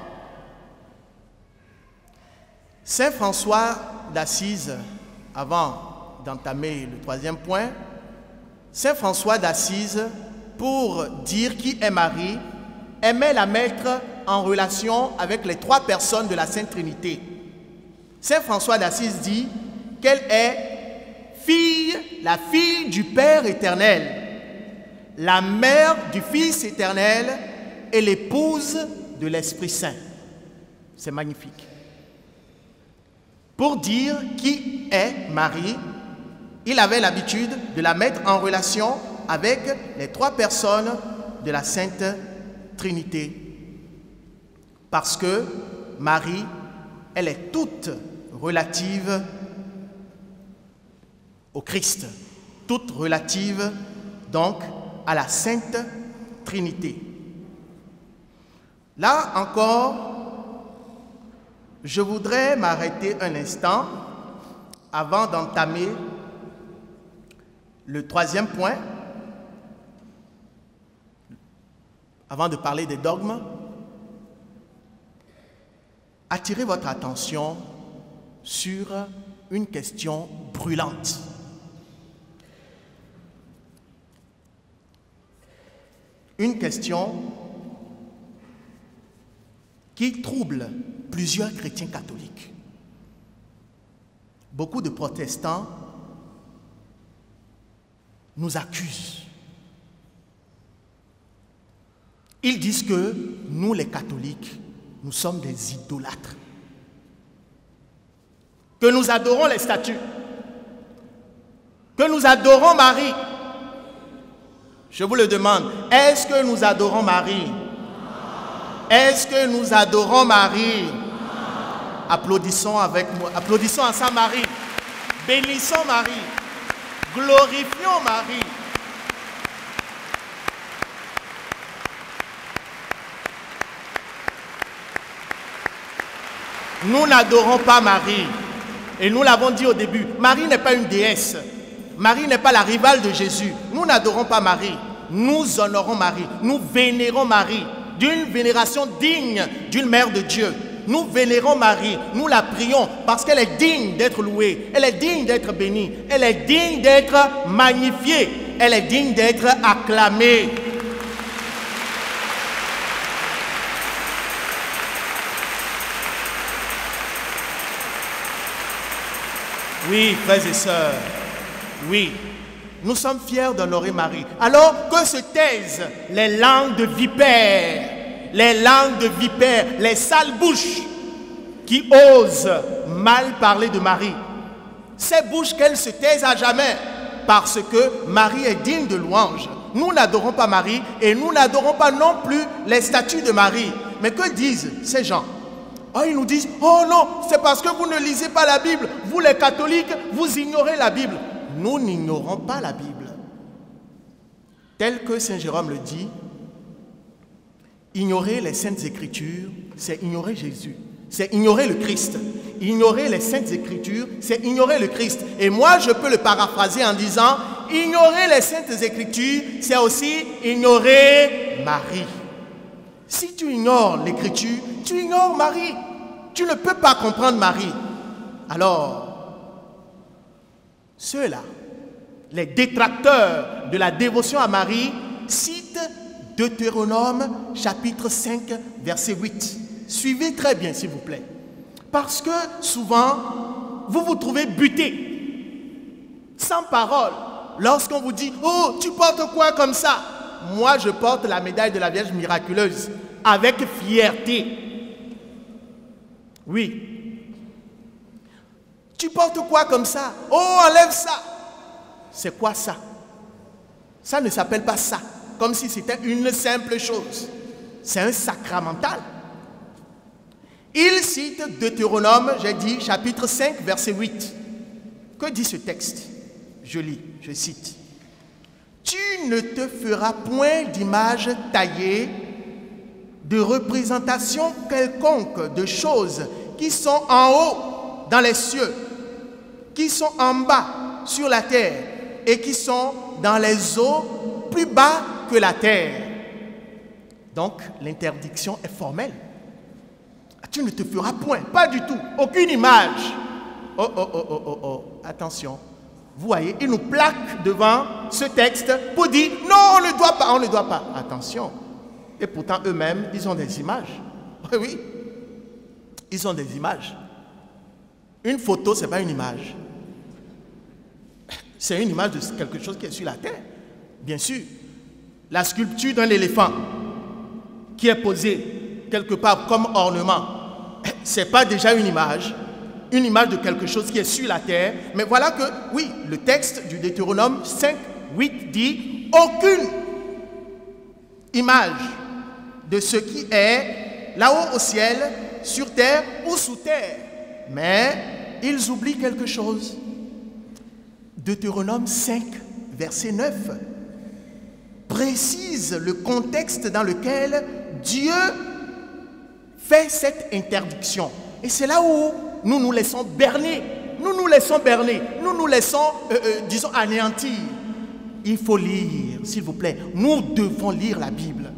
Saint François d'Assise, avant d'entamer le troisième point, Saint François d'Assise, pour dire qui est Marie, aimait la mettre en relation avec les 3 personnes de la Sainte Trinité. Saint François d'Assise dit qu'elle est la fille du Père éternel, la mère du Fils éternel et l'épouse de l'Esprit Saint. C'est magnifique. Pour dire qui est Marie, il avait l'habitude de la mettre en relation avec les 3 personnes de la Sainte Trinité. Parce que Marie, elle est toute relative au Christ, toute relative donc à la Sainte Trinité. Là encore, je voudrais m'arrêter un instant avant d'entamer le troisième point, avant de parler des dogmes, attirer votre attention sur une question brûlante. Une question qui trouble plusieurs chrétiens catholiques. Beaucoup de protestants nous accusent. Ils disent que nous, les catholiques, nous sommes des idolâtres. Que nous adorons les statues. Que nous adorons Marie. Je vous le demande, est-ce que nous adorons Marie? Est-ce que nous adorons Marie? Applaudissons avec moi, applaudissons ensemble Marie. Bénissons Marie. Glorifions Marie. Nous n'adorons pas Marie. Et nous l'avons dit au début, Marie n'est pas une déesse. Marie n'est pas la rivale de Jésus. Nous n'adorons pas Marie. Nous honorons Marie. Nous vénérons Marie d'une vénération digne d'une mère de Dieu. Nous vénérons Marie. Nous la prions parce qu'elle est digne d'être louée. Elle est digne d'être bénie. Elle est digne d'être magnifiée. Elle est digne d'être acclamée. Oui, frères et sœurs, oui, Nous sommes fiers d'honorer Marie. Alors que se taisent les langues de vipères, les sales bouches qui osent mal parler de Marie. Ces bouches qu'elles se taisent à jamais parce que Marie est digne de louange. Nous n'adorons pas Marie et nous n'adorons pas non plus les statues de Marie. Mais que disent ces gens? Oh, ils nous disent, oh non, c'est parce que vous ne lisez pas la Bible. Vous les catholiques, vous ignorez la Bible. Nous n'ignorons pas la Bible. Tel que Saint Jérôme le dit, ignorer les Saintes Écritures, c'est ignorer Jésus. C'est ignorer le Christ. Ignorer les Saintes Écritures, c'est ignorer le Christ. Et moi, je peux le paraphraser en disant, ignorer les Saintes Écritures, c'est aussi ignorer Marie. Si tu ignores l'Écriture, tu ignores Marie. Tu ne peux pas comprendre Marie. Alors, ceux-là, les détracteurs de la dévotion à Marie, citent Deutéronome chapitre 5, verset 8. Suivez très bien, s'il vous plaît. Parce que souvent, vous vous trouvez buté, sans parole, lorsqu'on vous dit, oh, tu portes quoi comme ça? Moi, je porte la médaille de la Vierge miraculeuse, avec fierté. Oui. Tu portes quoi comme ça? Oh, enlève ça. C'est quoi ça? Ça ne s'appelle pas ça, comme si c'était une simple chose. C'est un sacramental. Il cite Deutéronome, j'ai dit, chapitre 5, verset 8. Que dit ce texte? Je lis, je cite. Tu ne te feras point d'image taillée, de représentation quelconque de choses qui sont en haut dans les cieux, qui sont en bas sur la terre et qui sont dans les eaux plus bas que la terre. Donc, l'interdiction est formelle. Tu ne te feras point, pas du tout, aucune image. Oh, attention. Vous voyez, il nous plaque devant ce texte pour dire non, on ne doit pas, on ne doit pas. Attention. Et pourtant, eux-mêmes, ils ont des images. Oui, ils ont des images. Une photo, ce n'est pas une image. C'est une image de quelque chose qui est sur la terre. Bien sûr, la sculpture d'un éléphant qui est posée quelque part comme ornement, ce n'est pas déjà une image de quelque chose qui est sur la terre. Mais voilà que, oui, le texte du Deutéronome 5, 8 dit aucune image de ce qui est là-haut au ciel, sur terre ou sous terre. Mais ils oublient quelque chose. Deutéronome 5, verset 9, précise le contexte dans lequel Dieu fait cette interdiction. Et c'est là où nous nous laissons berner, nous nous laissons, disons, anéantir. Il faut lire, s'il vous plaît. Nous devons lire la Bible.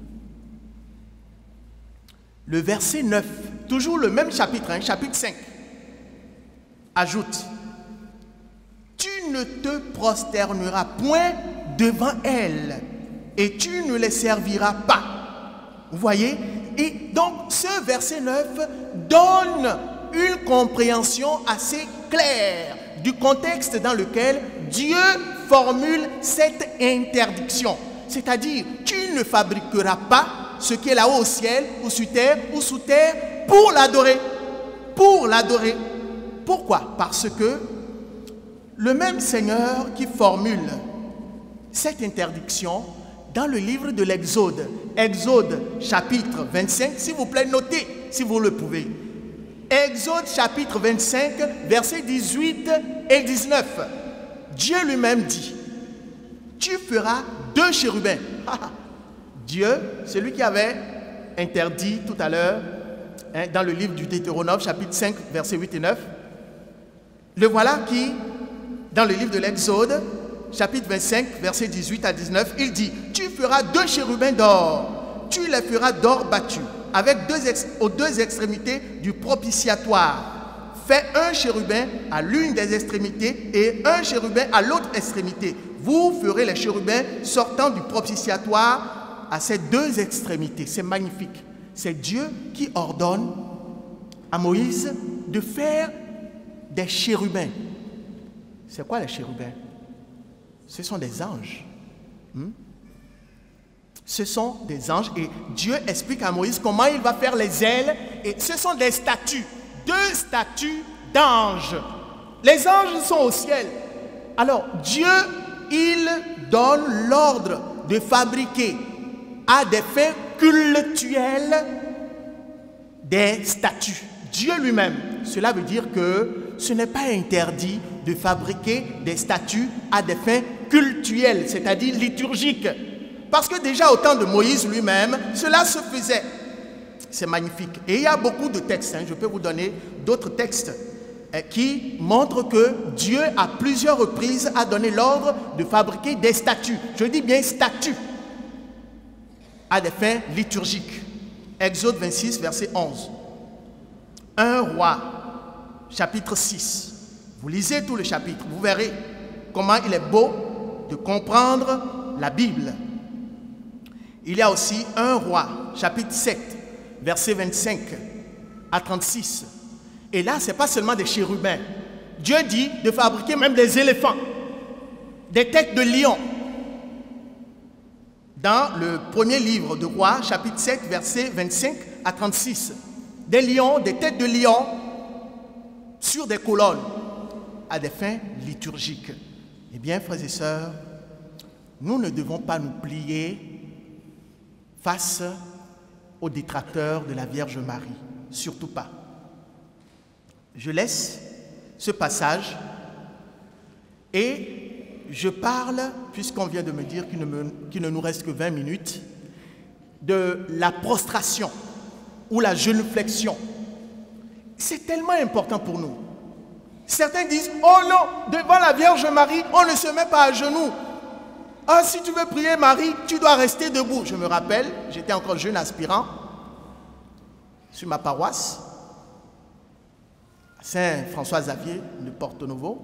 Le verset 9, toujours le même chapitre, chapitre 5, ajoute, tu ne te prosterneras point devant elles et tu ne les serviras pas. Vous voyez? Et donc, ce verset 9 donne une compréhension assez claire du contexte dans lequel Dieu formule cette interdiction. C'est-à-dire, tu ne fabriqueras pas ce qui est là-haut au ciel, ou sous terre, pour l'adorer. Pour l'adorer. Pourquoi? Parce que le même Seigneur qui formule cette interdiction dans le livre de l'Exode, Exode chapitre 25, s'il vous plaît, notez si vous le pouvez. Exode chapitre 25, versets 18 et 19. Dieu lui-même dit, tu feras 2 chérubins. Dieu, celui qui avait interdit tout à l'heure, dans le livre du Deutéronome, chapitre 5, versets 8 et 9, le voilà qui, dans le livre de l'Exode, chapitre 25, versets 18 à 19, il dit, tu feras 2 chérubins d'or, tu les feras d'or battu, avec aux deux extrémités du propitiatoire. Fais un chérubin à l'une des extrémités et un chérubin à l'autre extrémité. Vous ferez les chérubins sortant du propitiatoire à ces 2 extrémités. C'est magnifique. C'est Dieu qui ordonne à Moïse de faire des chérubins. C'est quoi les chérubins? ce sont des anges. Ce sont des anges et Dieu explique à Moïse comment il va faire les ailes et ce sont des statues, 2 statues d'anges. Les anges sont au ciel. Alors Dieu, il donne l'ordre de fabriquer à des fins cultuelles des statues. Dieu lui-même, cela veut dire que ce n'est pas interdit de fabriquer des statues à des fins cultuelles, c'est-à-dire liturgiques. Parce que déjà au temps de Moïse lui-même, cela se faisait. C'est magnifique. Et il y a beaucoup de textes, je peux vous donner d'autres textes qui montrent que Dieu à plusieurs reprises a donné l'ordre de fabriquer des statues. Je dis bien statues à des fins liturgiques. Exode 26, verset 11. 1 Roi, chapitre 6. Vous lisez tout le chapitre, vous verrez comment il est beau de comprendre la Bible. Il y a aussi 1 Roi, chapitre 7, verset 25 à 36. Et là, ce n'est pas seulement des chérubins. Dieu dit de fabriquer même des éléphants, des têtes de lion. Dans le premier livre de Rois, chapitre 7, verset 25 à 36. Des lions, des têtes de lion sur des colonnes à des fins liturgiques. Eh bien, frères et sœurs, nous ne devons pas nous plier face aux détracteurs de la Vierge Marie. Surtout pas. Je laisse ce passage et je parle, puisqu'on vient de me dire qu'il ne nous reste que 20 minutes, de la prostration ou la genuflexion. C'est tellement important pour nous. Certains disent, oh non, devant la Vierge Marie, on ne se met pas à genoux. Ah, si tu veux prier Marie, tu dois rester debout. Je me rappelle, j'étais encore jeune aspirant sur ma paroisse, Saint-François-Xavier de Porto-Novo.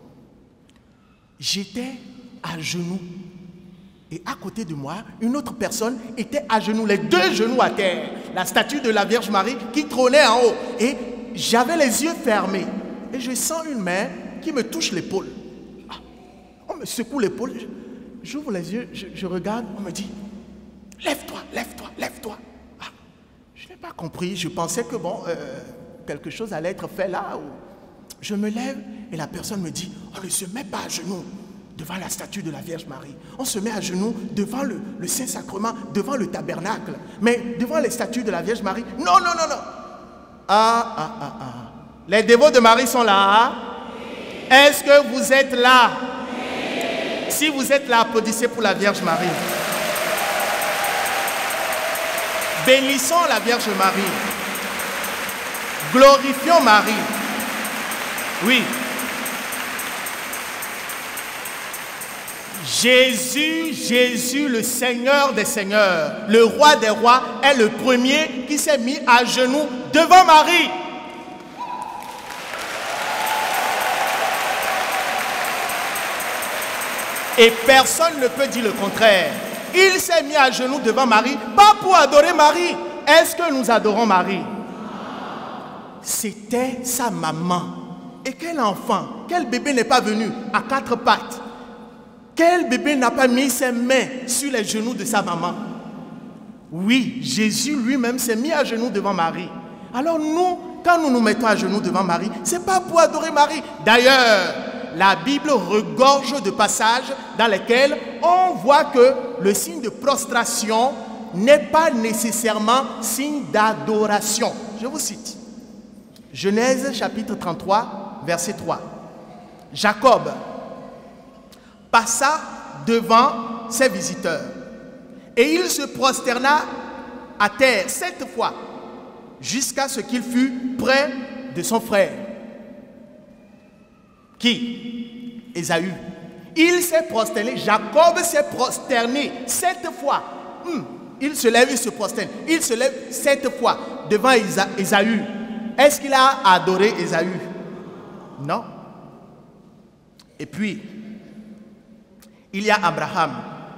J'étais à genoux. Et à côté de moi, une autre personne était à genoux, les 2 genoux à terre. La statue de la Vierge Marie qui trônait en haut. Et j'avais les yeux fermés. Et je sens une main qui me touche l'épaule. Ah, on me secoue l'épaule. J'ouvre les yeux, je regarde, on me dit, lève-toi, lève-toi, lève-toi. Ah, je n'ai pas compris, je pensais que bon, quelque chose allait être fait là. Je me lève et la personne me dit, on ne se met pas à genoux devant la statue de la Vierge Marie. On se met à genoux devant le Saint-Sacrement, devant le tabernacle. Mais devant les statues de la Vierge Marie, non, non, non, non. Ah. Les dévots de Marie sont là. Est-ce que vous êtes là? Si vous êtes là, applaudissez pour la Vierge Marie. Bénissons la Vierge Marie. Glorifions Marie. Oui. Jésus, Jésus, le Seigneur des Seigneurs, le Roi des Rois, est le premier qui s'est mis à genoux devant Marie. Et personne ne peut dire le contraire. Il s'est mis à genoux devant Marie, pas pour adorer Marie. Est-ce que nous adorons Marie? C'était sa maman. Et quel enfant, quel bébé n'est pas venu à 4 pattes? Quel bébé n'a pas mis ses mains sur les genoux de sa maman? Oui, Jésus lui-même s'est mis à genoux devant Marie. Alors nous, quand nous nous mettons à genoux devant Marie, ce n'est pas pour adorer Marie. D'ailleurs, la Bible regorge de passages dans lesquels on voit que le signe de prostration n'est pas nécessairement signe d'adoration. Je vous cite. Genèse chapitre 33, verset 3. Jacob passa devant ses visiteurs et il se prosterna à terre 7 fois jusqu'à ce qu'il fût près de son frère. Qui? Ésaü. Il s'est prosterné, Jacob s'est prosterné 7 fois. Il se lève, il se prosterne. Il se lève 7 fois devant Ésaü. Est-ce qu'il a adoré Ésaü? Non. Et puis, il y a Abraham.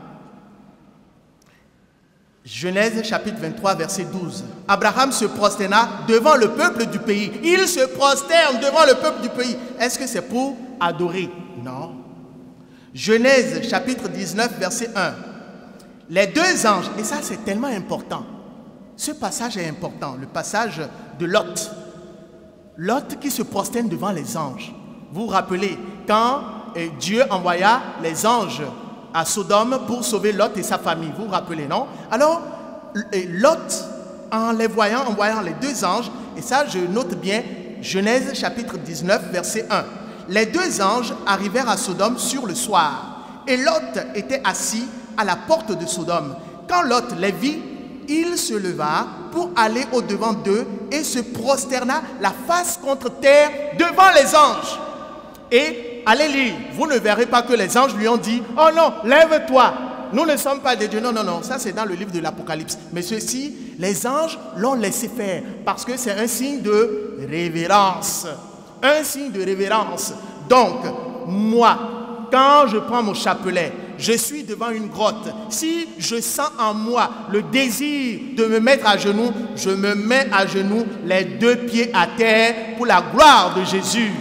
Genèse chapitre 23, verset 12. Abraham se prosterna devant le peuple du pays. Il se prosterne devant le peuple du pays. Est-ce que c'est pour adorer? Non. Genèse chapitre 19, verset 1. Les deux anges, et ça c'est tellement important. Ce passage est important, le passage de Lot. Lot qui se prosterne devant les anges. Vous vous rappelez, quand Dieu envoya les anges à Sodome pour sauver Lot et sa famille. Vous vous rappelez, non? Alors, Lot, en voyant les deux anges, et ça je note bien, Genèse chapitre 19, verset 1. Les deux anges arrivèrent à Sodome sur le soir, et Lot était assis à la porte de Sodome. Quand Lot les vit, il se leva pour aller au-devant d'eux et se prosterna la face contre terre devant les anges. Et allez lire, vous ne verrez pas que les anges lui ont dit « Oh non, lève-toi, nous ne sommes pas des dieux. » Non, non, non, ça c'est dans le livre de l'Apocalypse. Mais ceci, les anges l'ont laissé faire parce que c'est un signe de révérence. Un signe de révérence. Donc, moi, quand je prends mon chapelet, je suis devant une grotte. Si je sens en moi le désir de me mettre à genoux, je me mets à genoux, les deux pieds à terre pour la gloire de Jésus.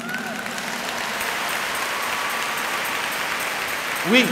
Oui.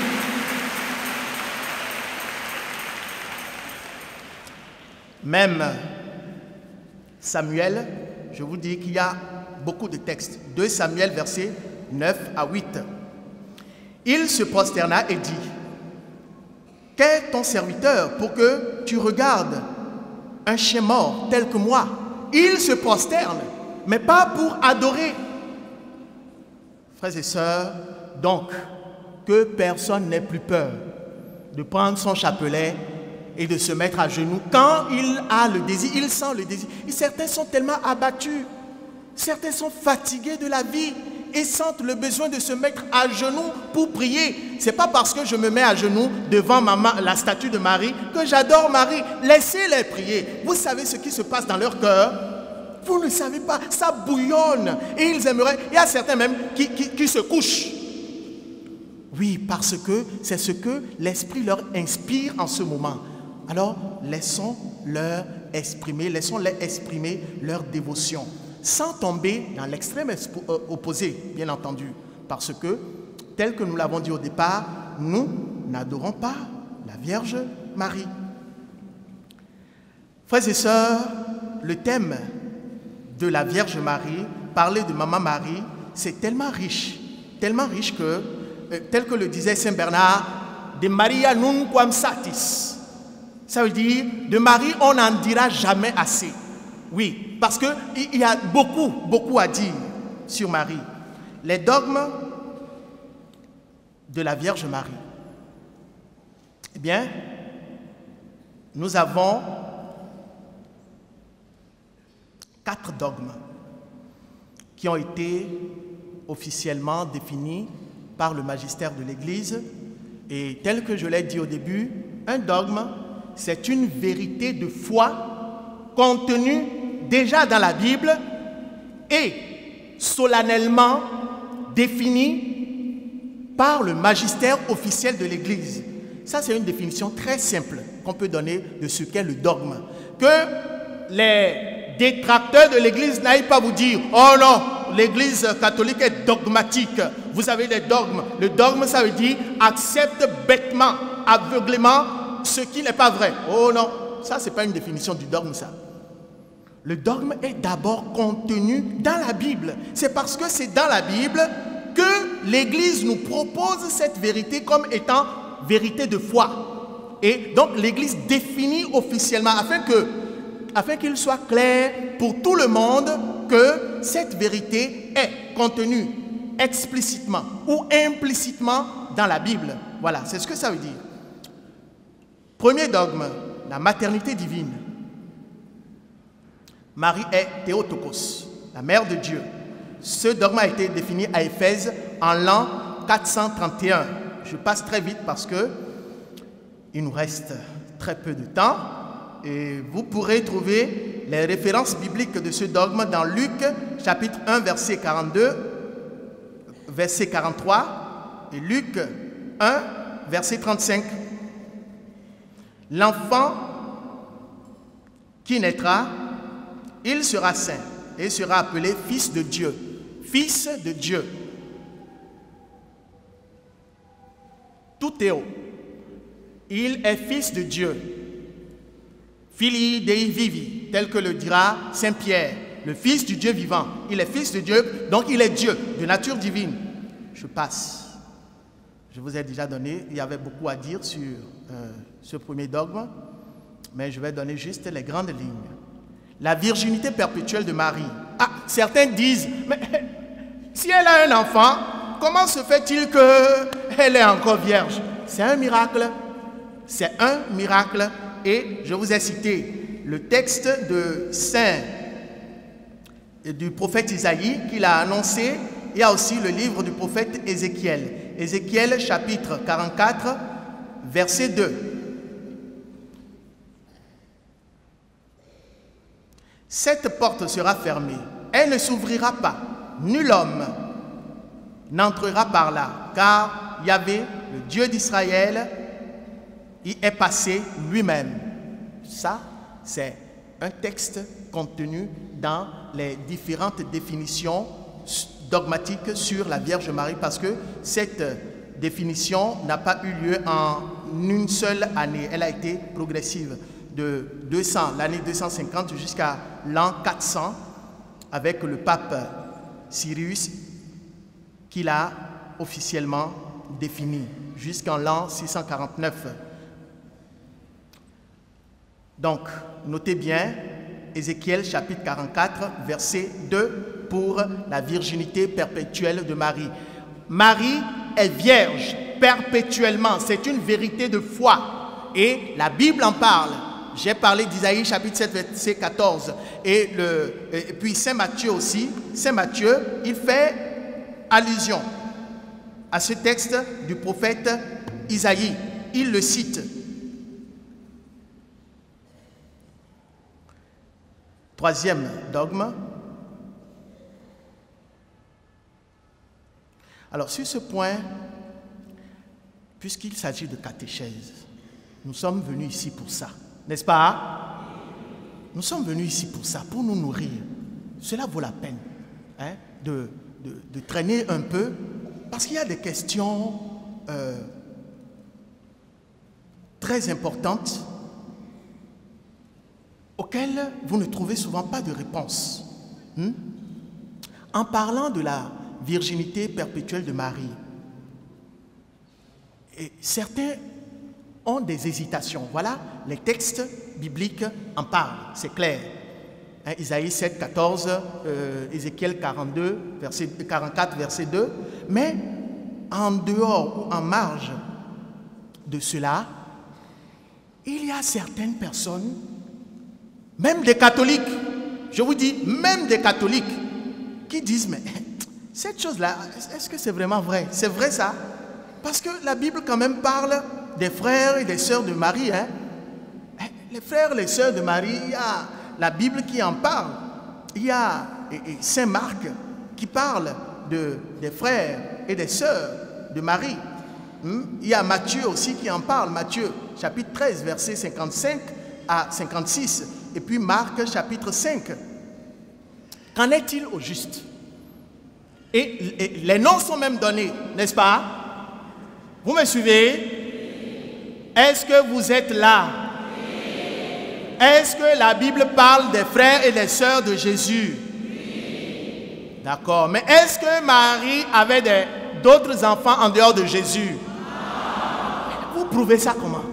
Même Samuel, je vous dis qu'il y a beaucoup de textes. 2 Samuel, versets 9 à 8. Il se prosterna et dit, « Qu'est ton serviteur pour que tu regardes un chien mort tel que moi ?» Il se prosterne, mais pas pour adorer. Frères et sœurs, donc, que personne n'ait plus peur de prendre son chapelet et de se mettre à genoux. Quand il a le désir, il sent le désir. Et certains sont tellement abattus, certains sont fatigués de la vie et sentent le besoin de se mettre à genoux pour prier. Ce n'est pas parce que je me mets à genoux devant la statue de Marie que j'adore Marie. Laissez-les prier. Vous savez ce qui se passe dans leur cœur? Vous ne savez pas, ça bouillonne. Et ils aimeraient, il y a certains même qui se couchent. Oui, parce que c'est ce que l'Esprit leur inspire en ce moment. Alors, laissons-les exprimer leur dévotion, sans tomber dans l'extrême opposé, bien entendu. Parce que, tel que nous l'avons dit au départ, nous n'adorons pas la Vierge Marie. Frères et sœurs, le thème de la Vierge Marie, parler de Maman Marie, c'est tellement riche que, tel que le disait Saint Bernard, de Maria nunquam satis. Ça veut dire, de Marie, on n'en dira jamais assez. Oui, parce qu'il y a beaucoup à dire sur Marie. Les dogmes de la Vierge Marie. Eh bien, nous avons 4 dogmes qui ont été officiellement définis par le magistère de l'Église. Et tel que je l'ai dit au début, un dogme, c'est une vérité de foi contenue déjà dans la Bible et solennellement définie par le magistère officiel de l'Église. Ça, c'est une définition très simple qu'on peut donner de ce qu'est le dogme. Que les détracteurs de l'Église n'aillent pas vous dire « Oh non, l'Église catholique est dogmatique. » Vous avez des dogmes. Le dogme, ça veut dire « accepte bêtement, aveuglément ce qui n'est pas vrai. » Oh non, ça, ce n'est pas une définition du dogme, ça. Le dogme est d'abord contenu dans la Bible. C'est parce que c'est dans la Bible que l'Église nous propose cette vérité comme étant vérité de foi. Et donc l'Église définit officiellement afin qu'il soit clair pour tout le monde que cette vérité est contenue explicitement ou implicitement dans la Bible. Voilà, c'est ce que ça veut dire. Premier dogme, la maternité divine. Marie est Théotokos, la mère de Dieu. Ce dogme a été défini à Éphèse en l'an 431. Je passe très vite parce que il nous reste très peu de temps. Et vous pourrez trouver les références bibliques de ce dogme dans Luc, chapitre 1, verset 42, verset 43, et Luc 1, verset 35. L'enfant qui naîtra, il sera saint et sera appelé fils de Dieu. Fils de Dieu. tout Théo. Il est fils de Dieu. Filii Dei vivi, tel que le dira Saint Pierre, le fils du Dieu vivant. Il est fils de Dieu, donc il est Dieu, de nature divine. Je passe. Je vous ai déjà donné, il y avait beaucoup à dire sur ce premier dogme, mais je vais donner juste les grandes lignes. La virginité perpétuelle de Marie. Ah, certains disent, mais si elle a un enfant, comment se fait-il qu'elle est encore vierge? C'est un miracle. C'est un miracle. Et je vous ai cité le texte du prophète Isaïe qu'il a annoncé. Il y a aussi le livre du prophète Ézéchiel. Ézéchiel chapitre 44, verset 2. Cette porte sera fermée, elle ne s'ouvrira pas, nul homme n'entrera par là, car Yahvé, le Dieu d'Israël, y est passé lui-même. Ça, c'est un texte contenu dans les différentes définitions dogmatiques sur la Vierge Marie, parce que cette définition n'a pas eu lieu en une seule année, elle a été progressive. De 200, l'année 250 jusqu'à l'an 400, avec le pape Sirius, qui l'a officiellement défini, jusqu'en l'an 649. Donc, notez bien, Ézéchiel chapitre 44, verset 2, pour la virginité perpétuelle de Marie. Marie est vierge perpétuellement, c'est une vérité de foi, et la Bible en parle. J'ai parlé d'Isaïe chapitre 7, verset 14. Et puis Saint Matthieu aussi. Saint Matthieu, il fait allusion à ce texte du prophète Isaïe. Il le cite. Troisième dogme. Alors sur ce point, puisqu'il s'agit de catéchèse, nous sommes venus ici pour ça. N'est-ce pas? Nous sommes venus ici pour ça, pour nous nourrir. Cela vaut la peine de traîner un peu, parce qu'il y a des questions très importantes auxquelles vous ne trouvez souvent pas de réponse. En parlant de la virginité perpétuelle de Marie, et certains ont des hésitations. Voilà, les textes bibliques en parlent, c'est clair. Isaïe 7, 14, Ézéchiel 44, verset 2. Mais en dehors ou en marge de cela, il y a certaines personnes, même des catholiques, je vous dis, même des catholiques, qui disent, mais cette chose-là, est-ce que c'est vraiment vrai? C'est vrai ça? Parce que la Bible quand même parle des frères et des sœurs de Marie. Les frères et les sœurs de Marie, il y a la Bible qui en parle. Il y a Saint Marc qui parle des frères et des sœurs de Marie. Il y a Matthieu aussi qui en parle. Matthieu chapitre 13, versets 55 à 56. Et puis Marc chapitre 5. Qu'en est-il au juste? Et les noms sont même donnés, n'est-ce pas? Vous me suivez? Est-ce que vous êtes là? Oui. Est-ce que la Bible parle des frères et des sœurs de Jésus? Oui. D'accord. Mais est-ce que Marie avait d'autres enfants en dehors de Jésus? Non. Vous prouvez ça comment?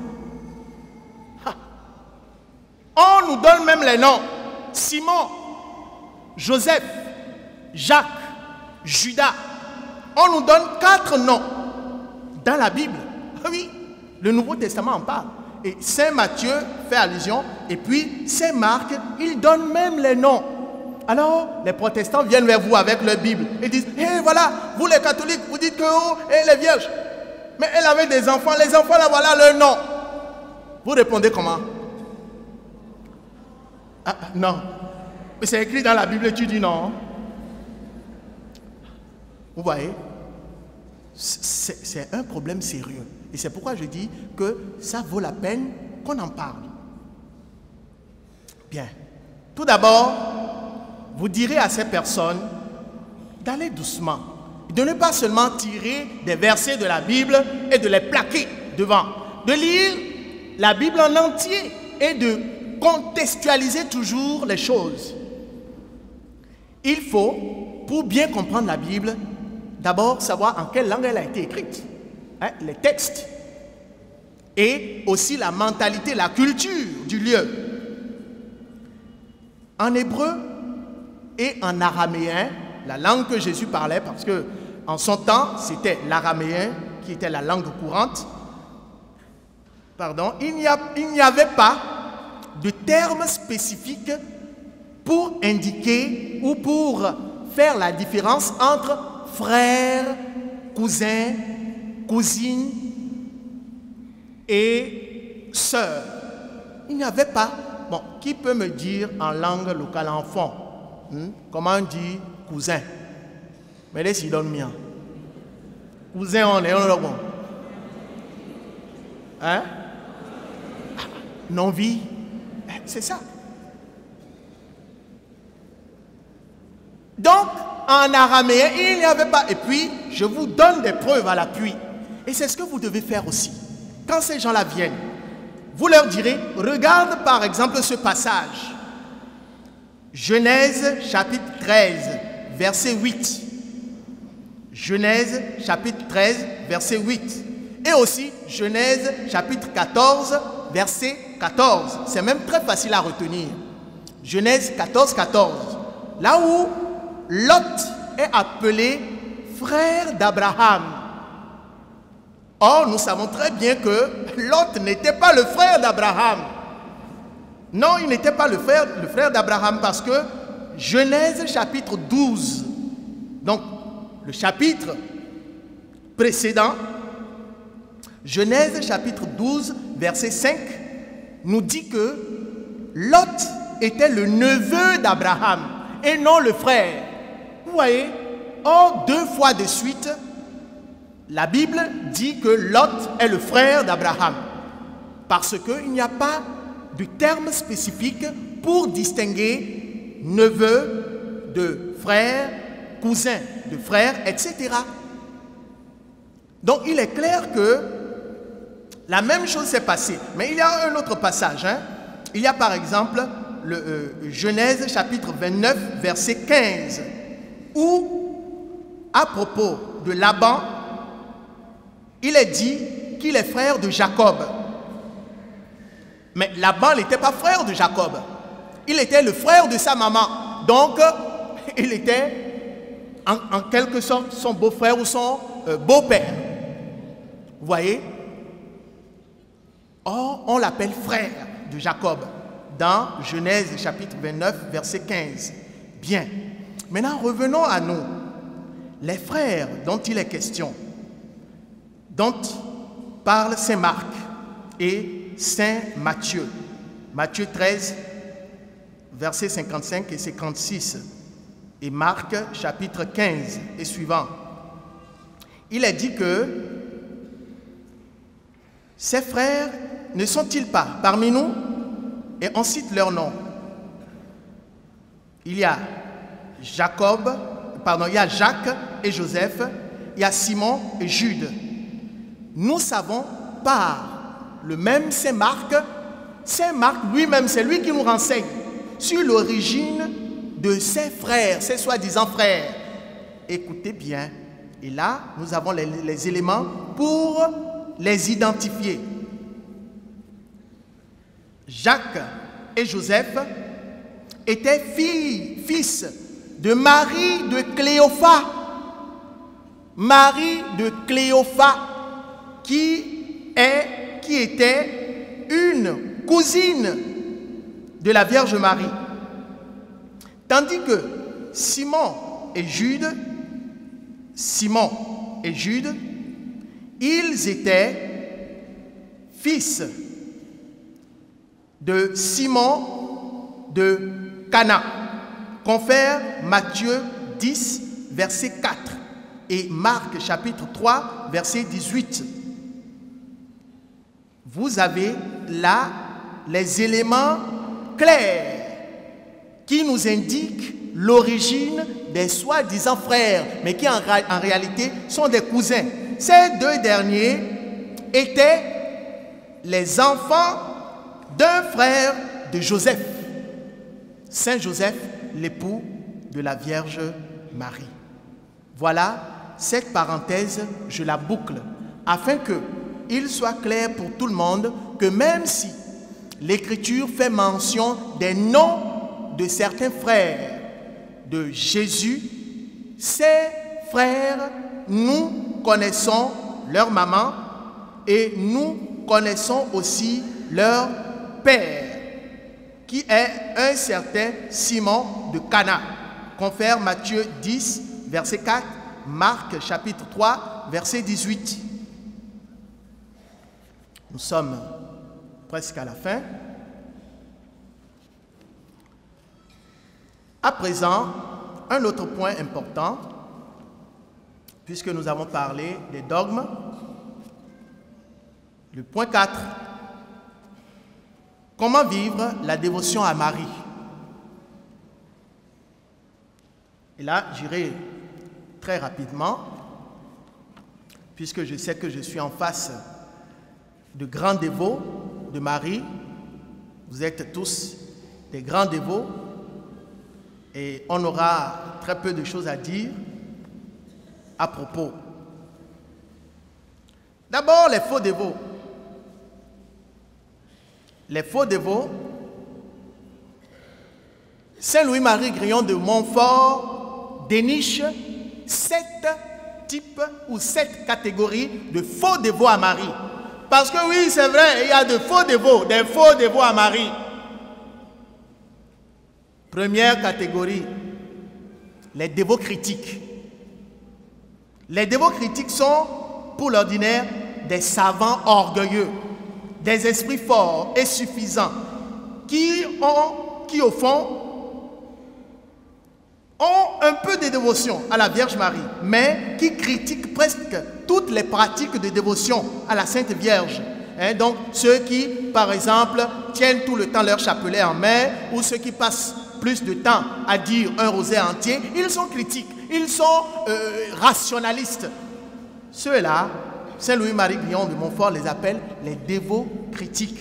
On nous donne même les noms. Simon, Joseph, Jacques, Judas. On nous donne 4 noms dans la Bible. Oui. Le Nouveau Testament en parle. Et Saint Matthieu fait allusion. Et puis Saint Marc, il donne même les noms. Alors, les protestants viennent vers vous avec leur Bible. Ils disent, hé, voilà, vous les catholiques, vous dites que elle est vierge. Mais elle avait des enfants. Les enfants, là, voilà leur nom. Vous répondez comment? Ah, non. Mais c'est écrit dans la Bible, tu dis non. Vous voyez? C'est un problème sérieux. Et c'est pourquoi je dis que ça vaut la peine qu'on en parle. Bien. Tout d'abord, vous direz à ces personnes d'aller doucement. de ne pas seulement tirer des versets de la Bible et de les plaquer devant, de lire la Bible en entier et de contextualiser toujours les choses. Il faut, pour bien comprendre la Bible, d'abord savoir en quelle langue elle a été écrite, hein, les textes, et aussi la mentalité, la culture du lieu. En hébreu et en araméen, la langue que Jésus parlait, parce que en son temps, c'était l'araméen qui était la langue courante, il n'y avait pas de terme spécifique pour indiquer ou pour faire la différence entre frère, cousin, cousine et sœur. Il n'y avait pas. Bon, qui peut me dire en langue locale enfant, comment on dit cousin? Mais les si donne bien. Cousin, on est bon. Hein? Non-vie. C'est ça. Donc, en araméen, il n'y avait pas. Et puis, je vous donne des preuves à l'appui. Et c'est ce que vous devez faire aussi. Quand ces gens-là viennent, vous leur direz, regarde par exemple ce passage. Genèse chapitre 13, verset 8. Genèse chapitre 13, verset 8. Et aussi Genèse chapitre 14, verset 14. C'est même très facile à retenir. Genèse 14, 14. Là où Lot est appelé frère d'Abraham. Or, nous savons très bien que Lot n'était pas le frère d'Abraham. Non, il n'était pas le frère d'Abraham parce que Genèse chapitre 12, donc le chapitre précédent, Genèse chapitre 12, verset 5, nous dit que Lot était le neveu d'Abraham et non le frère. Vous voyez, or 2 fois de suite, la Bible dit que Lot est le frère d'Abraham parce qu'il n'y a pas de terme spécifique pour distinguer neveu de frère, cousin de frère, etc. Donc il est clair que la même chose s'est passée. Mais il y a un autre passage. Il y a par exemple le Genèse chapitre 29, verset 15, où à propos de Laban, il est dit qu'il est frère de Jacob. Mais Laban n'était pas frère de Jacob. Il était le frère de sa maman. Donc, il était en quelque sorte son beau-frère ou son beau-père. Vous voyez? Or, on l'appelle frère de Jacob dans Genèse chapitre 29, verset 15. Bien. Maintenant, revenons à nous. Les frères dont il est question, dont parle Saint Marc et Saint Matthieu. Matthieu 13, versets 55 et 56. Et Marc chapitre 15 et suivant. Il est dit que ces frères ne sont-ils pas parmi nous? Et on cite leurs noms. Il y a il y a Jacques et Joseph, il y a Simon et Jude. Nous savons par le même Saint Marc lui-même, c'est lui qui nous renseigne sur l'origine de ses frères, ses soi-disant frères. Écoutez bien, et là, nous avons les éléments pour les identifier. Jacques et Joseph étaient fils de Marie de Cléophas. Marie de Cléophas, qui était une cousine de la Vierge Marie. Tandis que Simon et Jude, ils étaient fils de Simon de Cana. Confère Matthieu 10, verset 4 et Marc chapitre 3, verset 18. Vous avez là les éléments clairs qui nous indiquent l'origine des soi-disant frères, mais qui en réalité sont des cousins. Ces deux derniers étaient les enfants d'un frère de Joseph, Saint Joseph, l'époux de la Vierge Marie. Voilà, cette parenthèse, je la boucle, afin qu'il soit clair pour tout le monde que même si l'Écriture fait mention des noms de certains frères de Jésus, ces frères, nous connaissons leur maman et nous connaissons aussi leur père, qui est un certain Simon de Cana. Confère Matthieu 10, verset 4, Marc chapitre 3, verset 18. Nous sommes presque à la fin. À présent, un autre point important, puisque nous avons parlé des dogmes. Le point 4. Comment vivre la dévotion à Marie? Et là, j'irai très rapidement, puisque je sais que je suis en face de grands dévots de Marie. Vous êtes tous des grands dévots et on aura très peu de choses à dire à propos. D'abord, les faux dévots. Les faux dévots, Saint Louis-Marie Grillon de Montfort déniche 7 types ou 7 catégories de faux dévots à Marie. Parce que oui, c'est vrai, il y a des faux dévots à Marie. Première catégorie, les dévots critiques. Les dévots critiques sont, pour l'ordinaire, des savants orgueilleux, des esprits forts et suffisants, qui au fond, ont un peu de dévotion à la Vierge Marie, mais qui critiquent presque toutes les pratiques de dévotion à la Sainte Vierge. Donc, ceux qui, par exemple, tiennent tout le temps leur chapelet en main, ou ceux qui passent plus de temps à dire un rosaire entier, ils sont critiques, ils sont rationalistes. Ceux-là, Saint Louis-Marie Grillon de Montfort les appelle les dévots critiques.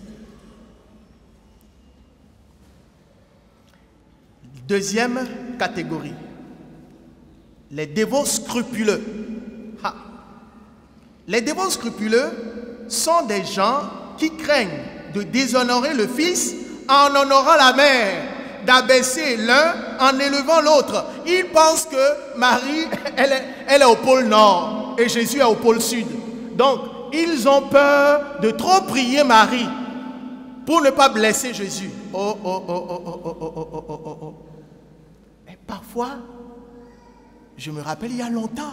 Deuxième catégorie, les dévots scrupuleux. Les dévots scrupuleux sont des gens qui craignent de déshonorer le Fils en honorant la Mère, d'abaisser l'un en élevant l'autre. Ils pensent que Marie, elle est au pôle Nord et Jésus est au pôle Sud. Donc, ils ont peur de trop prier Marie pour ne pas blesser Jésus. Et parfois, je me rappelle il y a longtemps,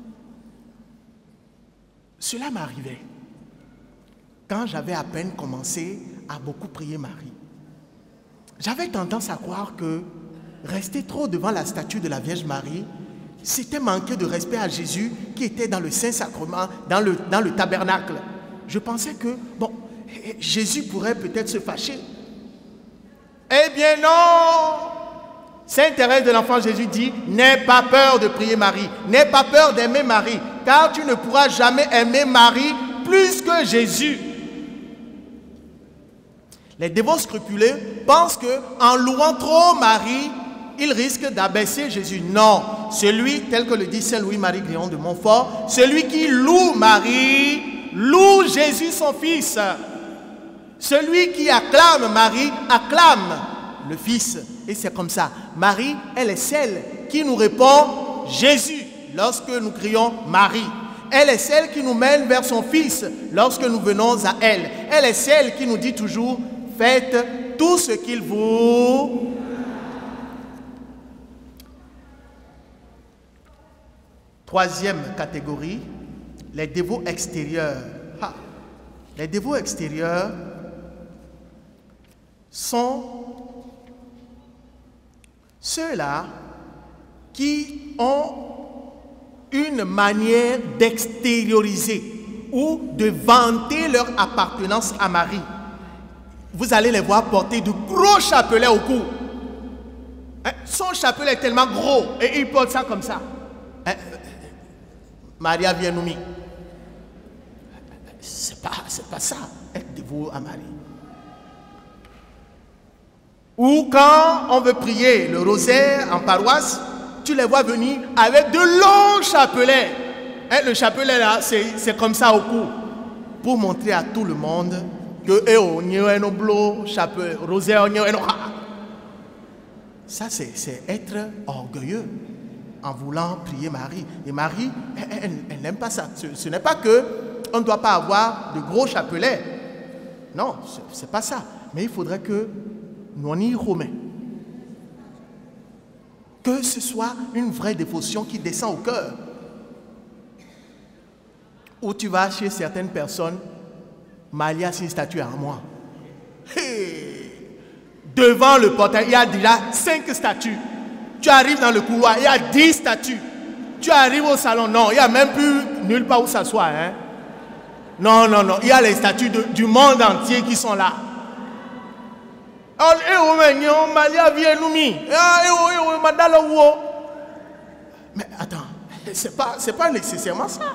cela m'arrivait quand j'avais à peine commencé à beaucoup prier Marie. J'avais tendance à croire que rester trop devant la statue de la Vierge Marie, c'était manquer de respect à Jésus qui était dans le Saint-Sacrement, dans le tabernacle. Je pensais que, bon, Jésus pourrait peut-être se fâcher. Eh bien non! Sainte Thérèse de l'Enfant Jésus dit, n'aie pas peur de prier Marie, n'aie pas peur d'aimer Marie, car tu ne pourras jamais aimer Marie plus que Jésus. Les dévots scrupuleux pensent qu'en louant trop Marie, ils risquent d'abaisser Jésus. Non, celui, tel que le dit Saint Louis-Marie Grillon de Montfort, celui qui loue Marie, loue Jésus son Fils. Celui qui acclame Marie, acclame le Fils. Et c'est comme ça. Marie, elle est celle qui nous répond Jésus lorsque nous crions Marie. Elle est celle qui nous mène vers son Fils lorsque nous venons à elle. Elle est celle qui nous dit toujours faites tout ce qu'il vous... Troisième catégorie, les dévots extérieurs. Les dévots extérieurs sont ceux-là qui ont une manière d'extérioriser ou de vanter leur appartenance à Marie. Vous allez les voir porter de gros chapelets au cou. Hein, son chapelet est tellement gros et il porte ça comme ça. Hein, Maria Vienoumi. C'est pas ça, être dévot à Marie. Ou quand on veut prier le rosaire en paroisse, tu les vois venir avec de longs chapelets. Hein, le chapelet là, c'est comme ça au cou. Pour montrer à tout le monde que ça c'est être orgueilleux en voulant prier Marie. Et Marie, elle n'aime pas ça. Ce n'est pas que on ne doit pas avoir de gros chapelets. Non, c'est pas ça. Mais il faudrait que nous en y romains. Que ce soit une vraie dévotion qui descend au cœur. Où tu vas chez certaines personnes, Maria, c'est une statue à moi. Hey. Devant le portail, il y a déjà 5 statues. Tu arrives dans le couloir, il y a 10 statues. Tu arrives au salon, non, il n'y a même plus nulle part où s'asseoir. Hein? Non, il y a les statues du monde entier qui sont là. Mais attends, c'est pas nécessairement ça.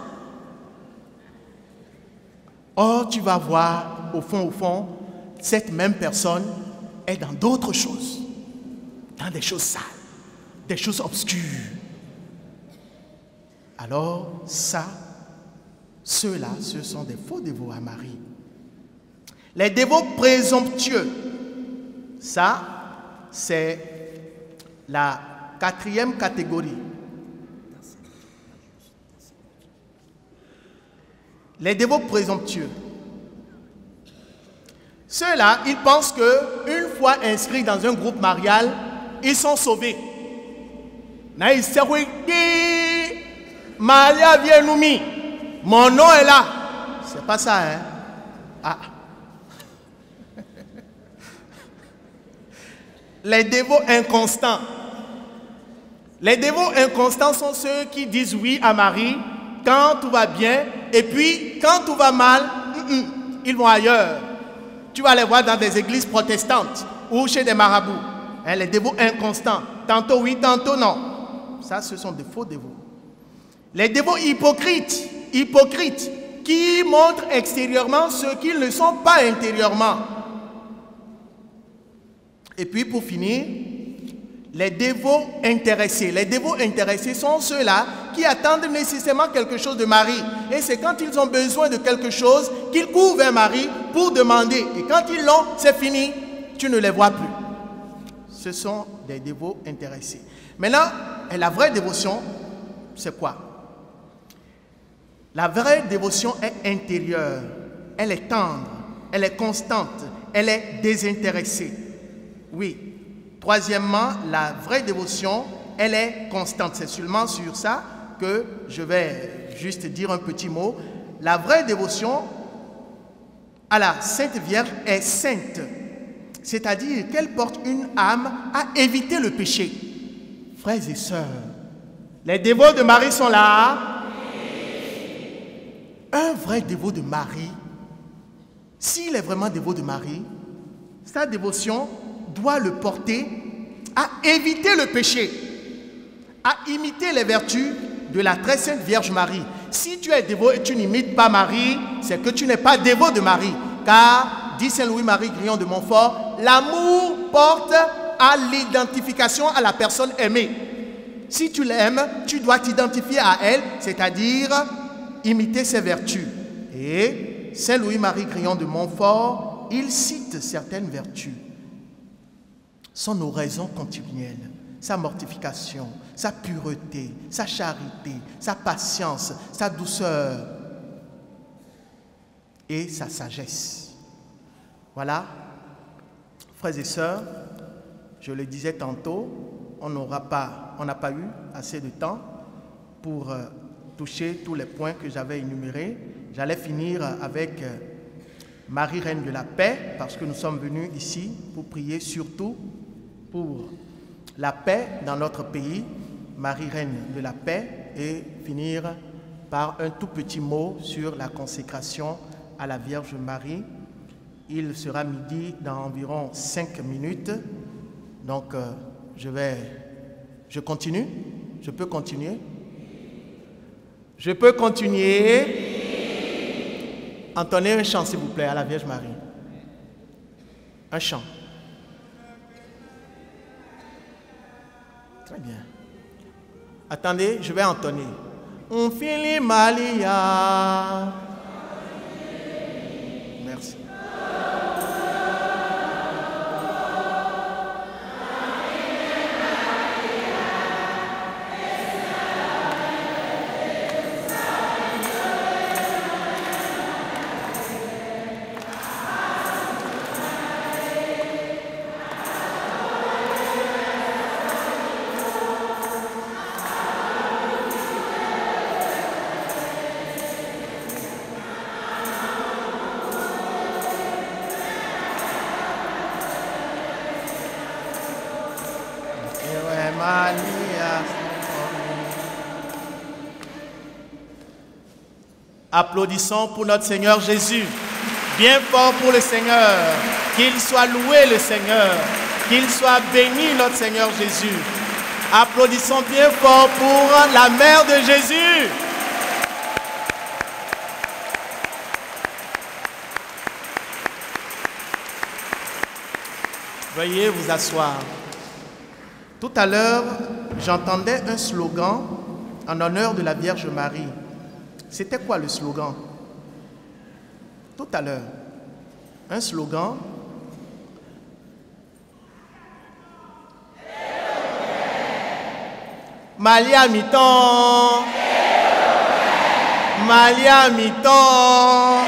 Or, tu vas voir, au fond, cette même personne est dans d'autres choses. Dans des choses sales, des choses obscures. Alors, ceux-là, ce sont des faux dévots à Marie. Les dévots présomptueux, ça, c'est la 4e catégorie. Les dévots présomptueux. Ceux-là, ils pensent qu'une fois inscrits dans un groupe marial, ils sont sauvés. Maria Vienoumi, mon nom est là. C'est pas ça, hein? Ah. Les dévots inconstants. Les dévots inconstants sont ceux qui disent oui à Marie quand tout va bien, et puis quand tout va mal, ils vont ailleurs. Tu vas les voir dans des églises protestantes ou chez des marabouts. Hein, les dévots inconstants. Tantôt oui, tantôt non. Ça, ce sont des faux dévots. Les dévots hypocrites, qui montrent extérieurement ce qu'ils ne sont pas intérieurement. Et puis pour finir, les dévots intéressés. Les dévots intéressés sont ceux-là qui attendent nécessairement quelque chose de Marie. Et c'est quand ils ont besoin de quelque chose qu'ils courent vers Marie pour demander. Et quand ils l'ont, c'est fini. Tu ne les vois plus. Ce sont des dévots intéressés. Maintenant, la vraie dévotion, c'est quoi? La vraie dévotion est intérieure. Elle est tendre. Elle est constante. Elle est désintéressée. Oui. Troisièmement, la vraie dévotion, elle est constante. C'est seulement sur ça que je vais juste dire un petit mot. La vraie dévotion à la Sainte Vierge est sainte. C'est-à-dire qu'elle porte une âme à éviter le péché. Frères et sœurs, les dévots de Marie sont là. Un vrai dévot de Marie, s'il est vraiment dévot de Marie, sa dévotion doit le porter à éviter le péché, à imiter les vertus de la très sainte Vierge Marie. Si tu es dévot et tu n'imites pas Marie, c'est que tu n'es pas dévot de Marie. Car, dit Saint Louis-Marie Grillon de Montfort, l'amour porte à l'identification à la personne aimée. Si tu l'aimes, tu dois t'identifier à elle, c'est-à-dire imiter ses vertus. Et Saint Louis-Marie Grillon de Montfort, il cite certaines vertus. Sont nos raisons continuelles, sa mortification, sa pureté, sa charité, sa patience, sa douceur et sa sagesse. Voilà, frères et sœurs, je le disais tantôt, on n'a pas eu assez de temps pour toucher tous les points que j'avais énumérés. J'allais finir avec Marie, Reine de la Paix, parce que nous sommes venus ici pour prier surtout pour la paix dans notre pays, Marie, Reine de la Paix, et finir par un tout petit mot sur la consécration à la Vierge Marie. Il sera midi dans environ 5 minutes, donc Je continue? Je peux continuer? Je peux continuer? Entonnez un chant, s'il vous plaît, à la Vierge Marie. Un chant. Très bien. Attendez, je vais entonner. On finit Malia. Merci. Applaudissons pour notre Seigneur Jésus. Bien fort pour le Seigneur. Qu'il soit loué le Seigneur. Qu'il soit béni notre Seigneur Jésus. Applaudissons bien fort pour la mère de Jésus. Veuillez vous asseoir. Tout à l'heure, j'entendais un slogan en honneur de la Vierge Marie. C'était quoi le slogan? Tout à l'heure, un slogan. Malia Miton. Malia Miton.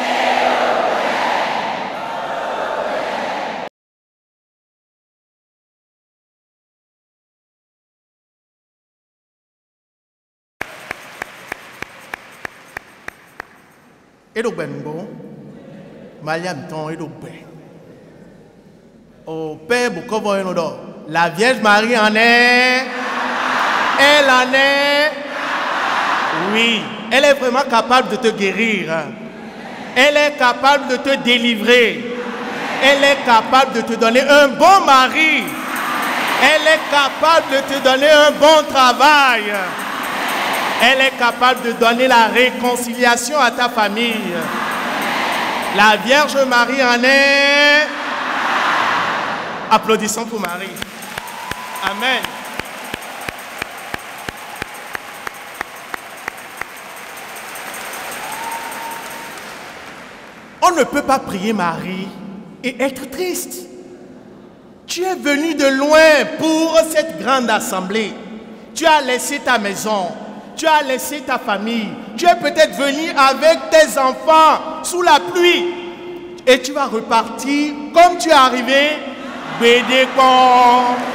Edobengo, Maliamton, Edobé. Au Père Bukovo Enodo, la Vierge Marie en est. Elle en est. Oui, elle est vraiment capable de te guérir. Elle est capable de te délivrer. Elle est capable de te donner un bon mari. Elle est capable de te donner un bon travail. Elle est capable de donner la réconciliation à ta famille. La Vierge Marie en est. Applaudissons pour Marie. Amen. On ne peut pas prier Marie et être triste. Tu es venu de loin pour cette grande assemblée. Tu as laissé ta maison. Tu as laissé ta famille. Tu es peut-être venu avec tes enfants sous la pluie. Et tu vas repartir comme tu es arrivé. Bédécon.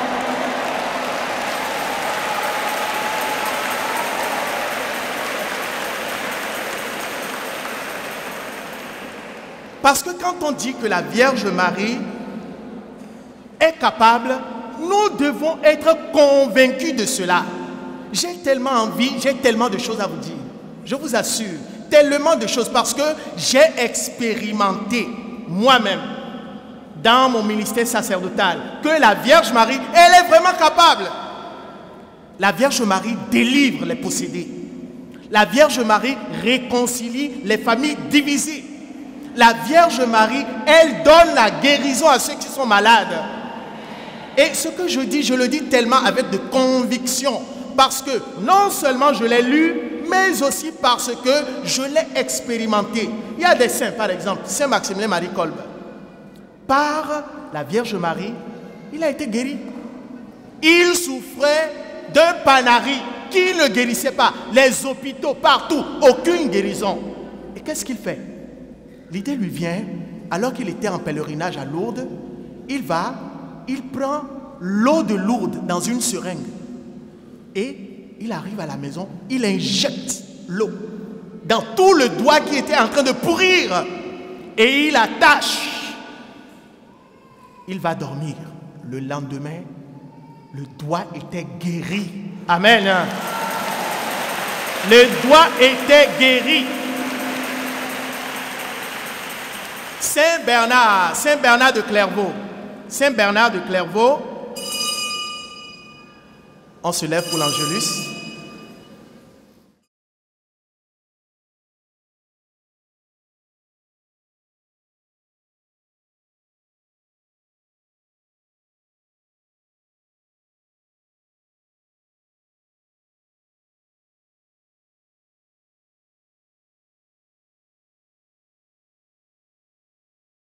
Parce que quand on dit que la Vierge Marie est capable, nous devons être convaincus de cela. J'ai tellement envie, j'ai tellement de choses à vous dire. Je vous assure, tellement de choses parce que j'ai expérimenté moi-même dans mon ministère sacerdotal que la Vierge Marie, elle est vraiment capable. La Vierge Marie délivre les possédés. La Vierge Marie réconcilie les familles divisées. La Vierge Marie, elle donne la guérison à ceux qui sont malades. Et ce que je dis, je le dis tellement avec de conviction. Parce que non seulement je l'ai lu, mais aussi parce que je l'ai expérimenté. Il y a des saints, par exemple, Saint Maximilien Marie Kolbe. Par la Vierge Marie, il a été guéri. Il souffrait d'un panari qui ne guérissait pas. Les hôpitaux, partout, aucune guérison. Et qu'est-ce qu'il fait? L'idée lui vient, alors qu'il était en pèlerinage à Lourdes, il prend l'eau de Lourdes dans une seringue. Et il arrive à la maison, il injecte l'eau dans tout le doigt qui était en train de pourrir. Et il attache. Il va dormir. Le lendemain, le doigt était guéri. Amen. Le doigt était guéri. Saint Bernard de Clairvaux. Saint Bernard de Clairvaux, On se lève pour l'Angélus.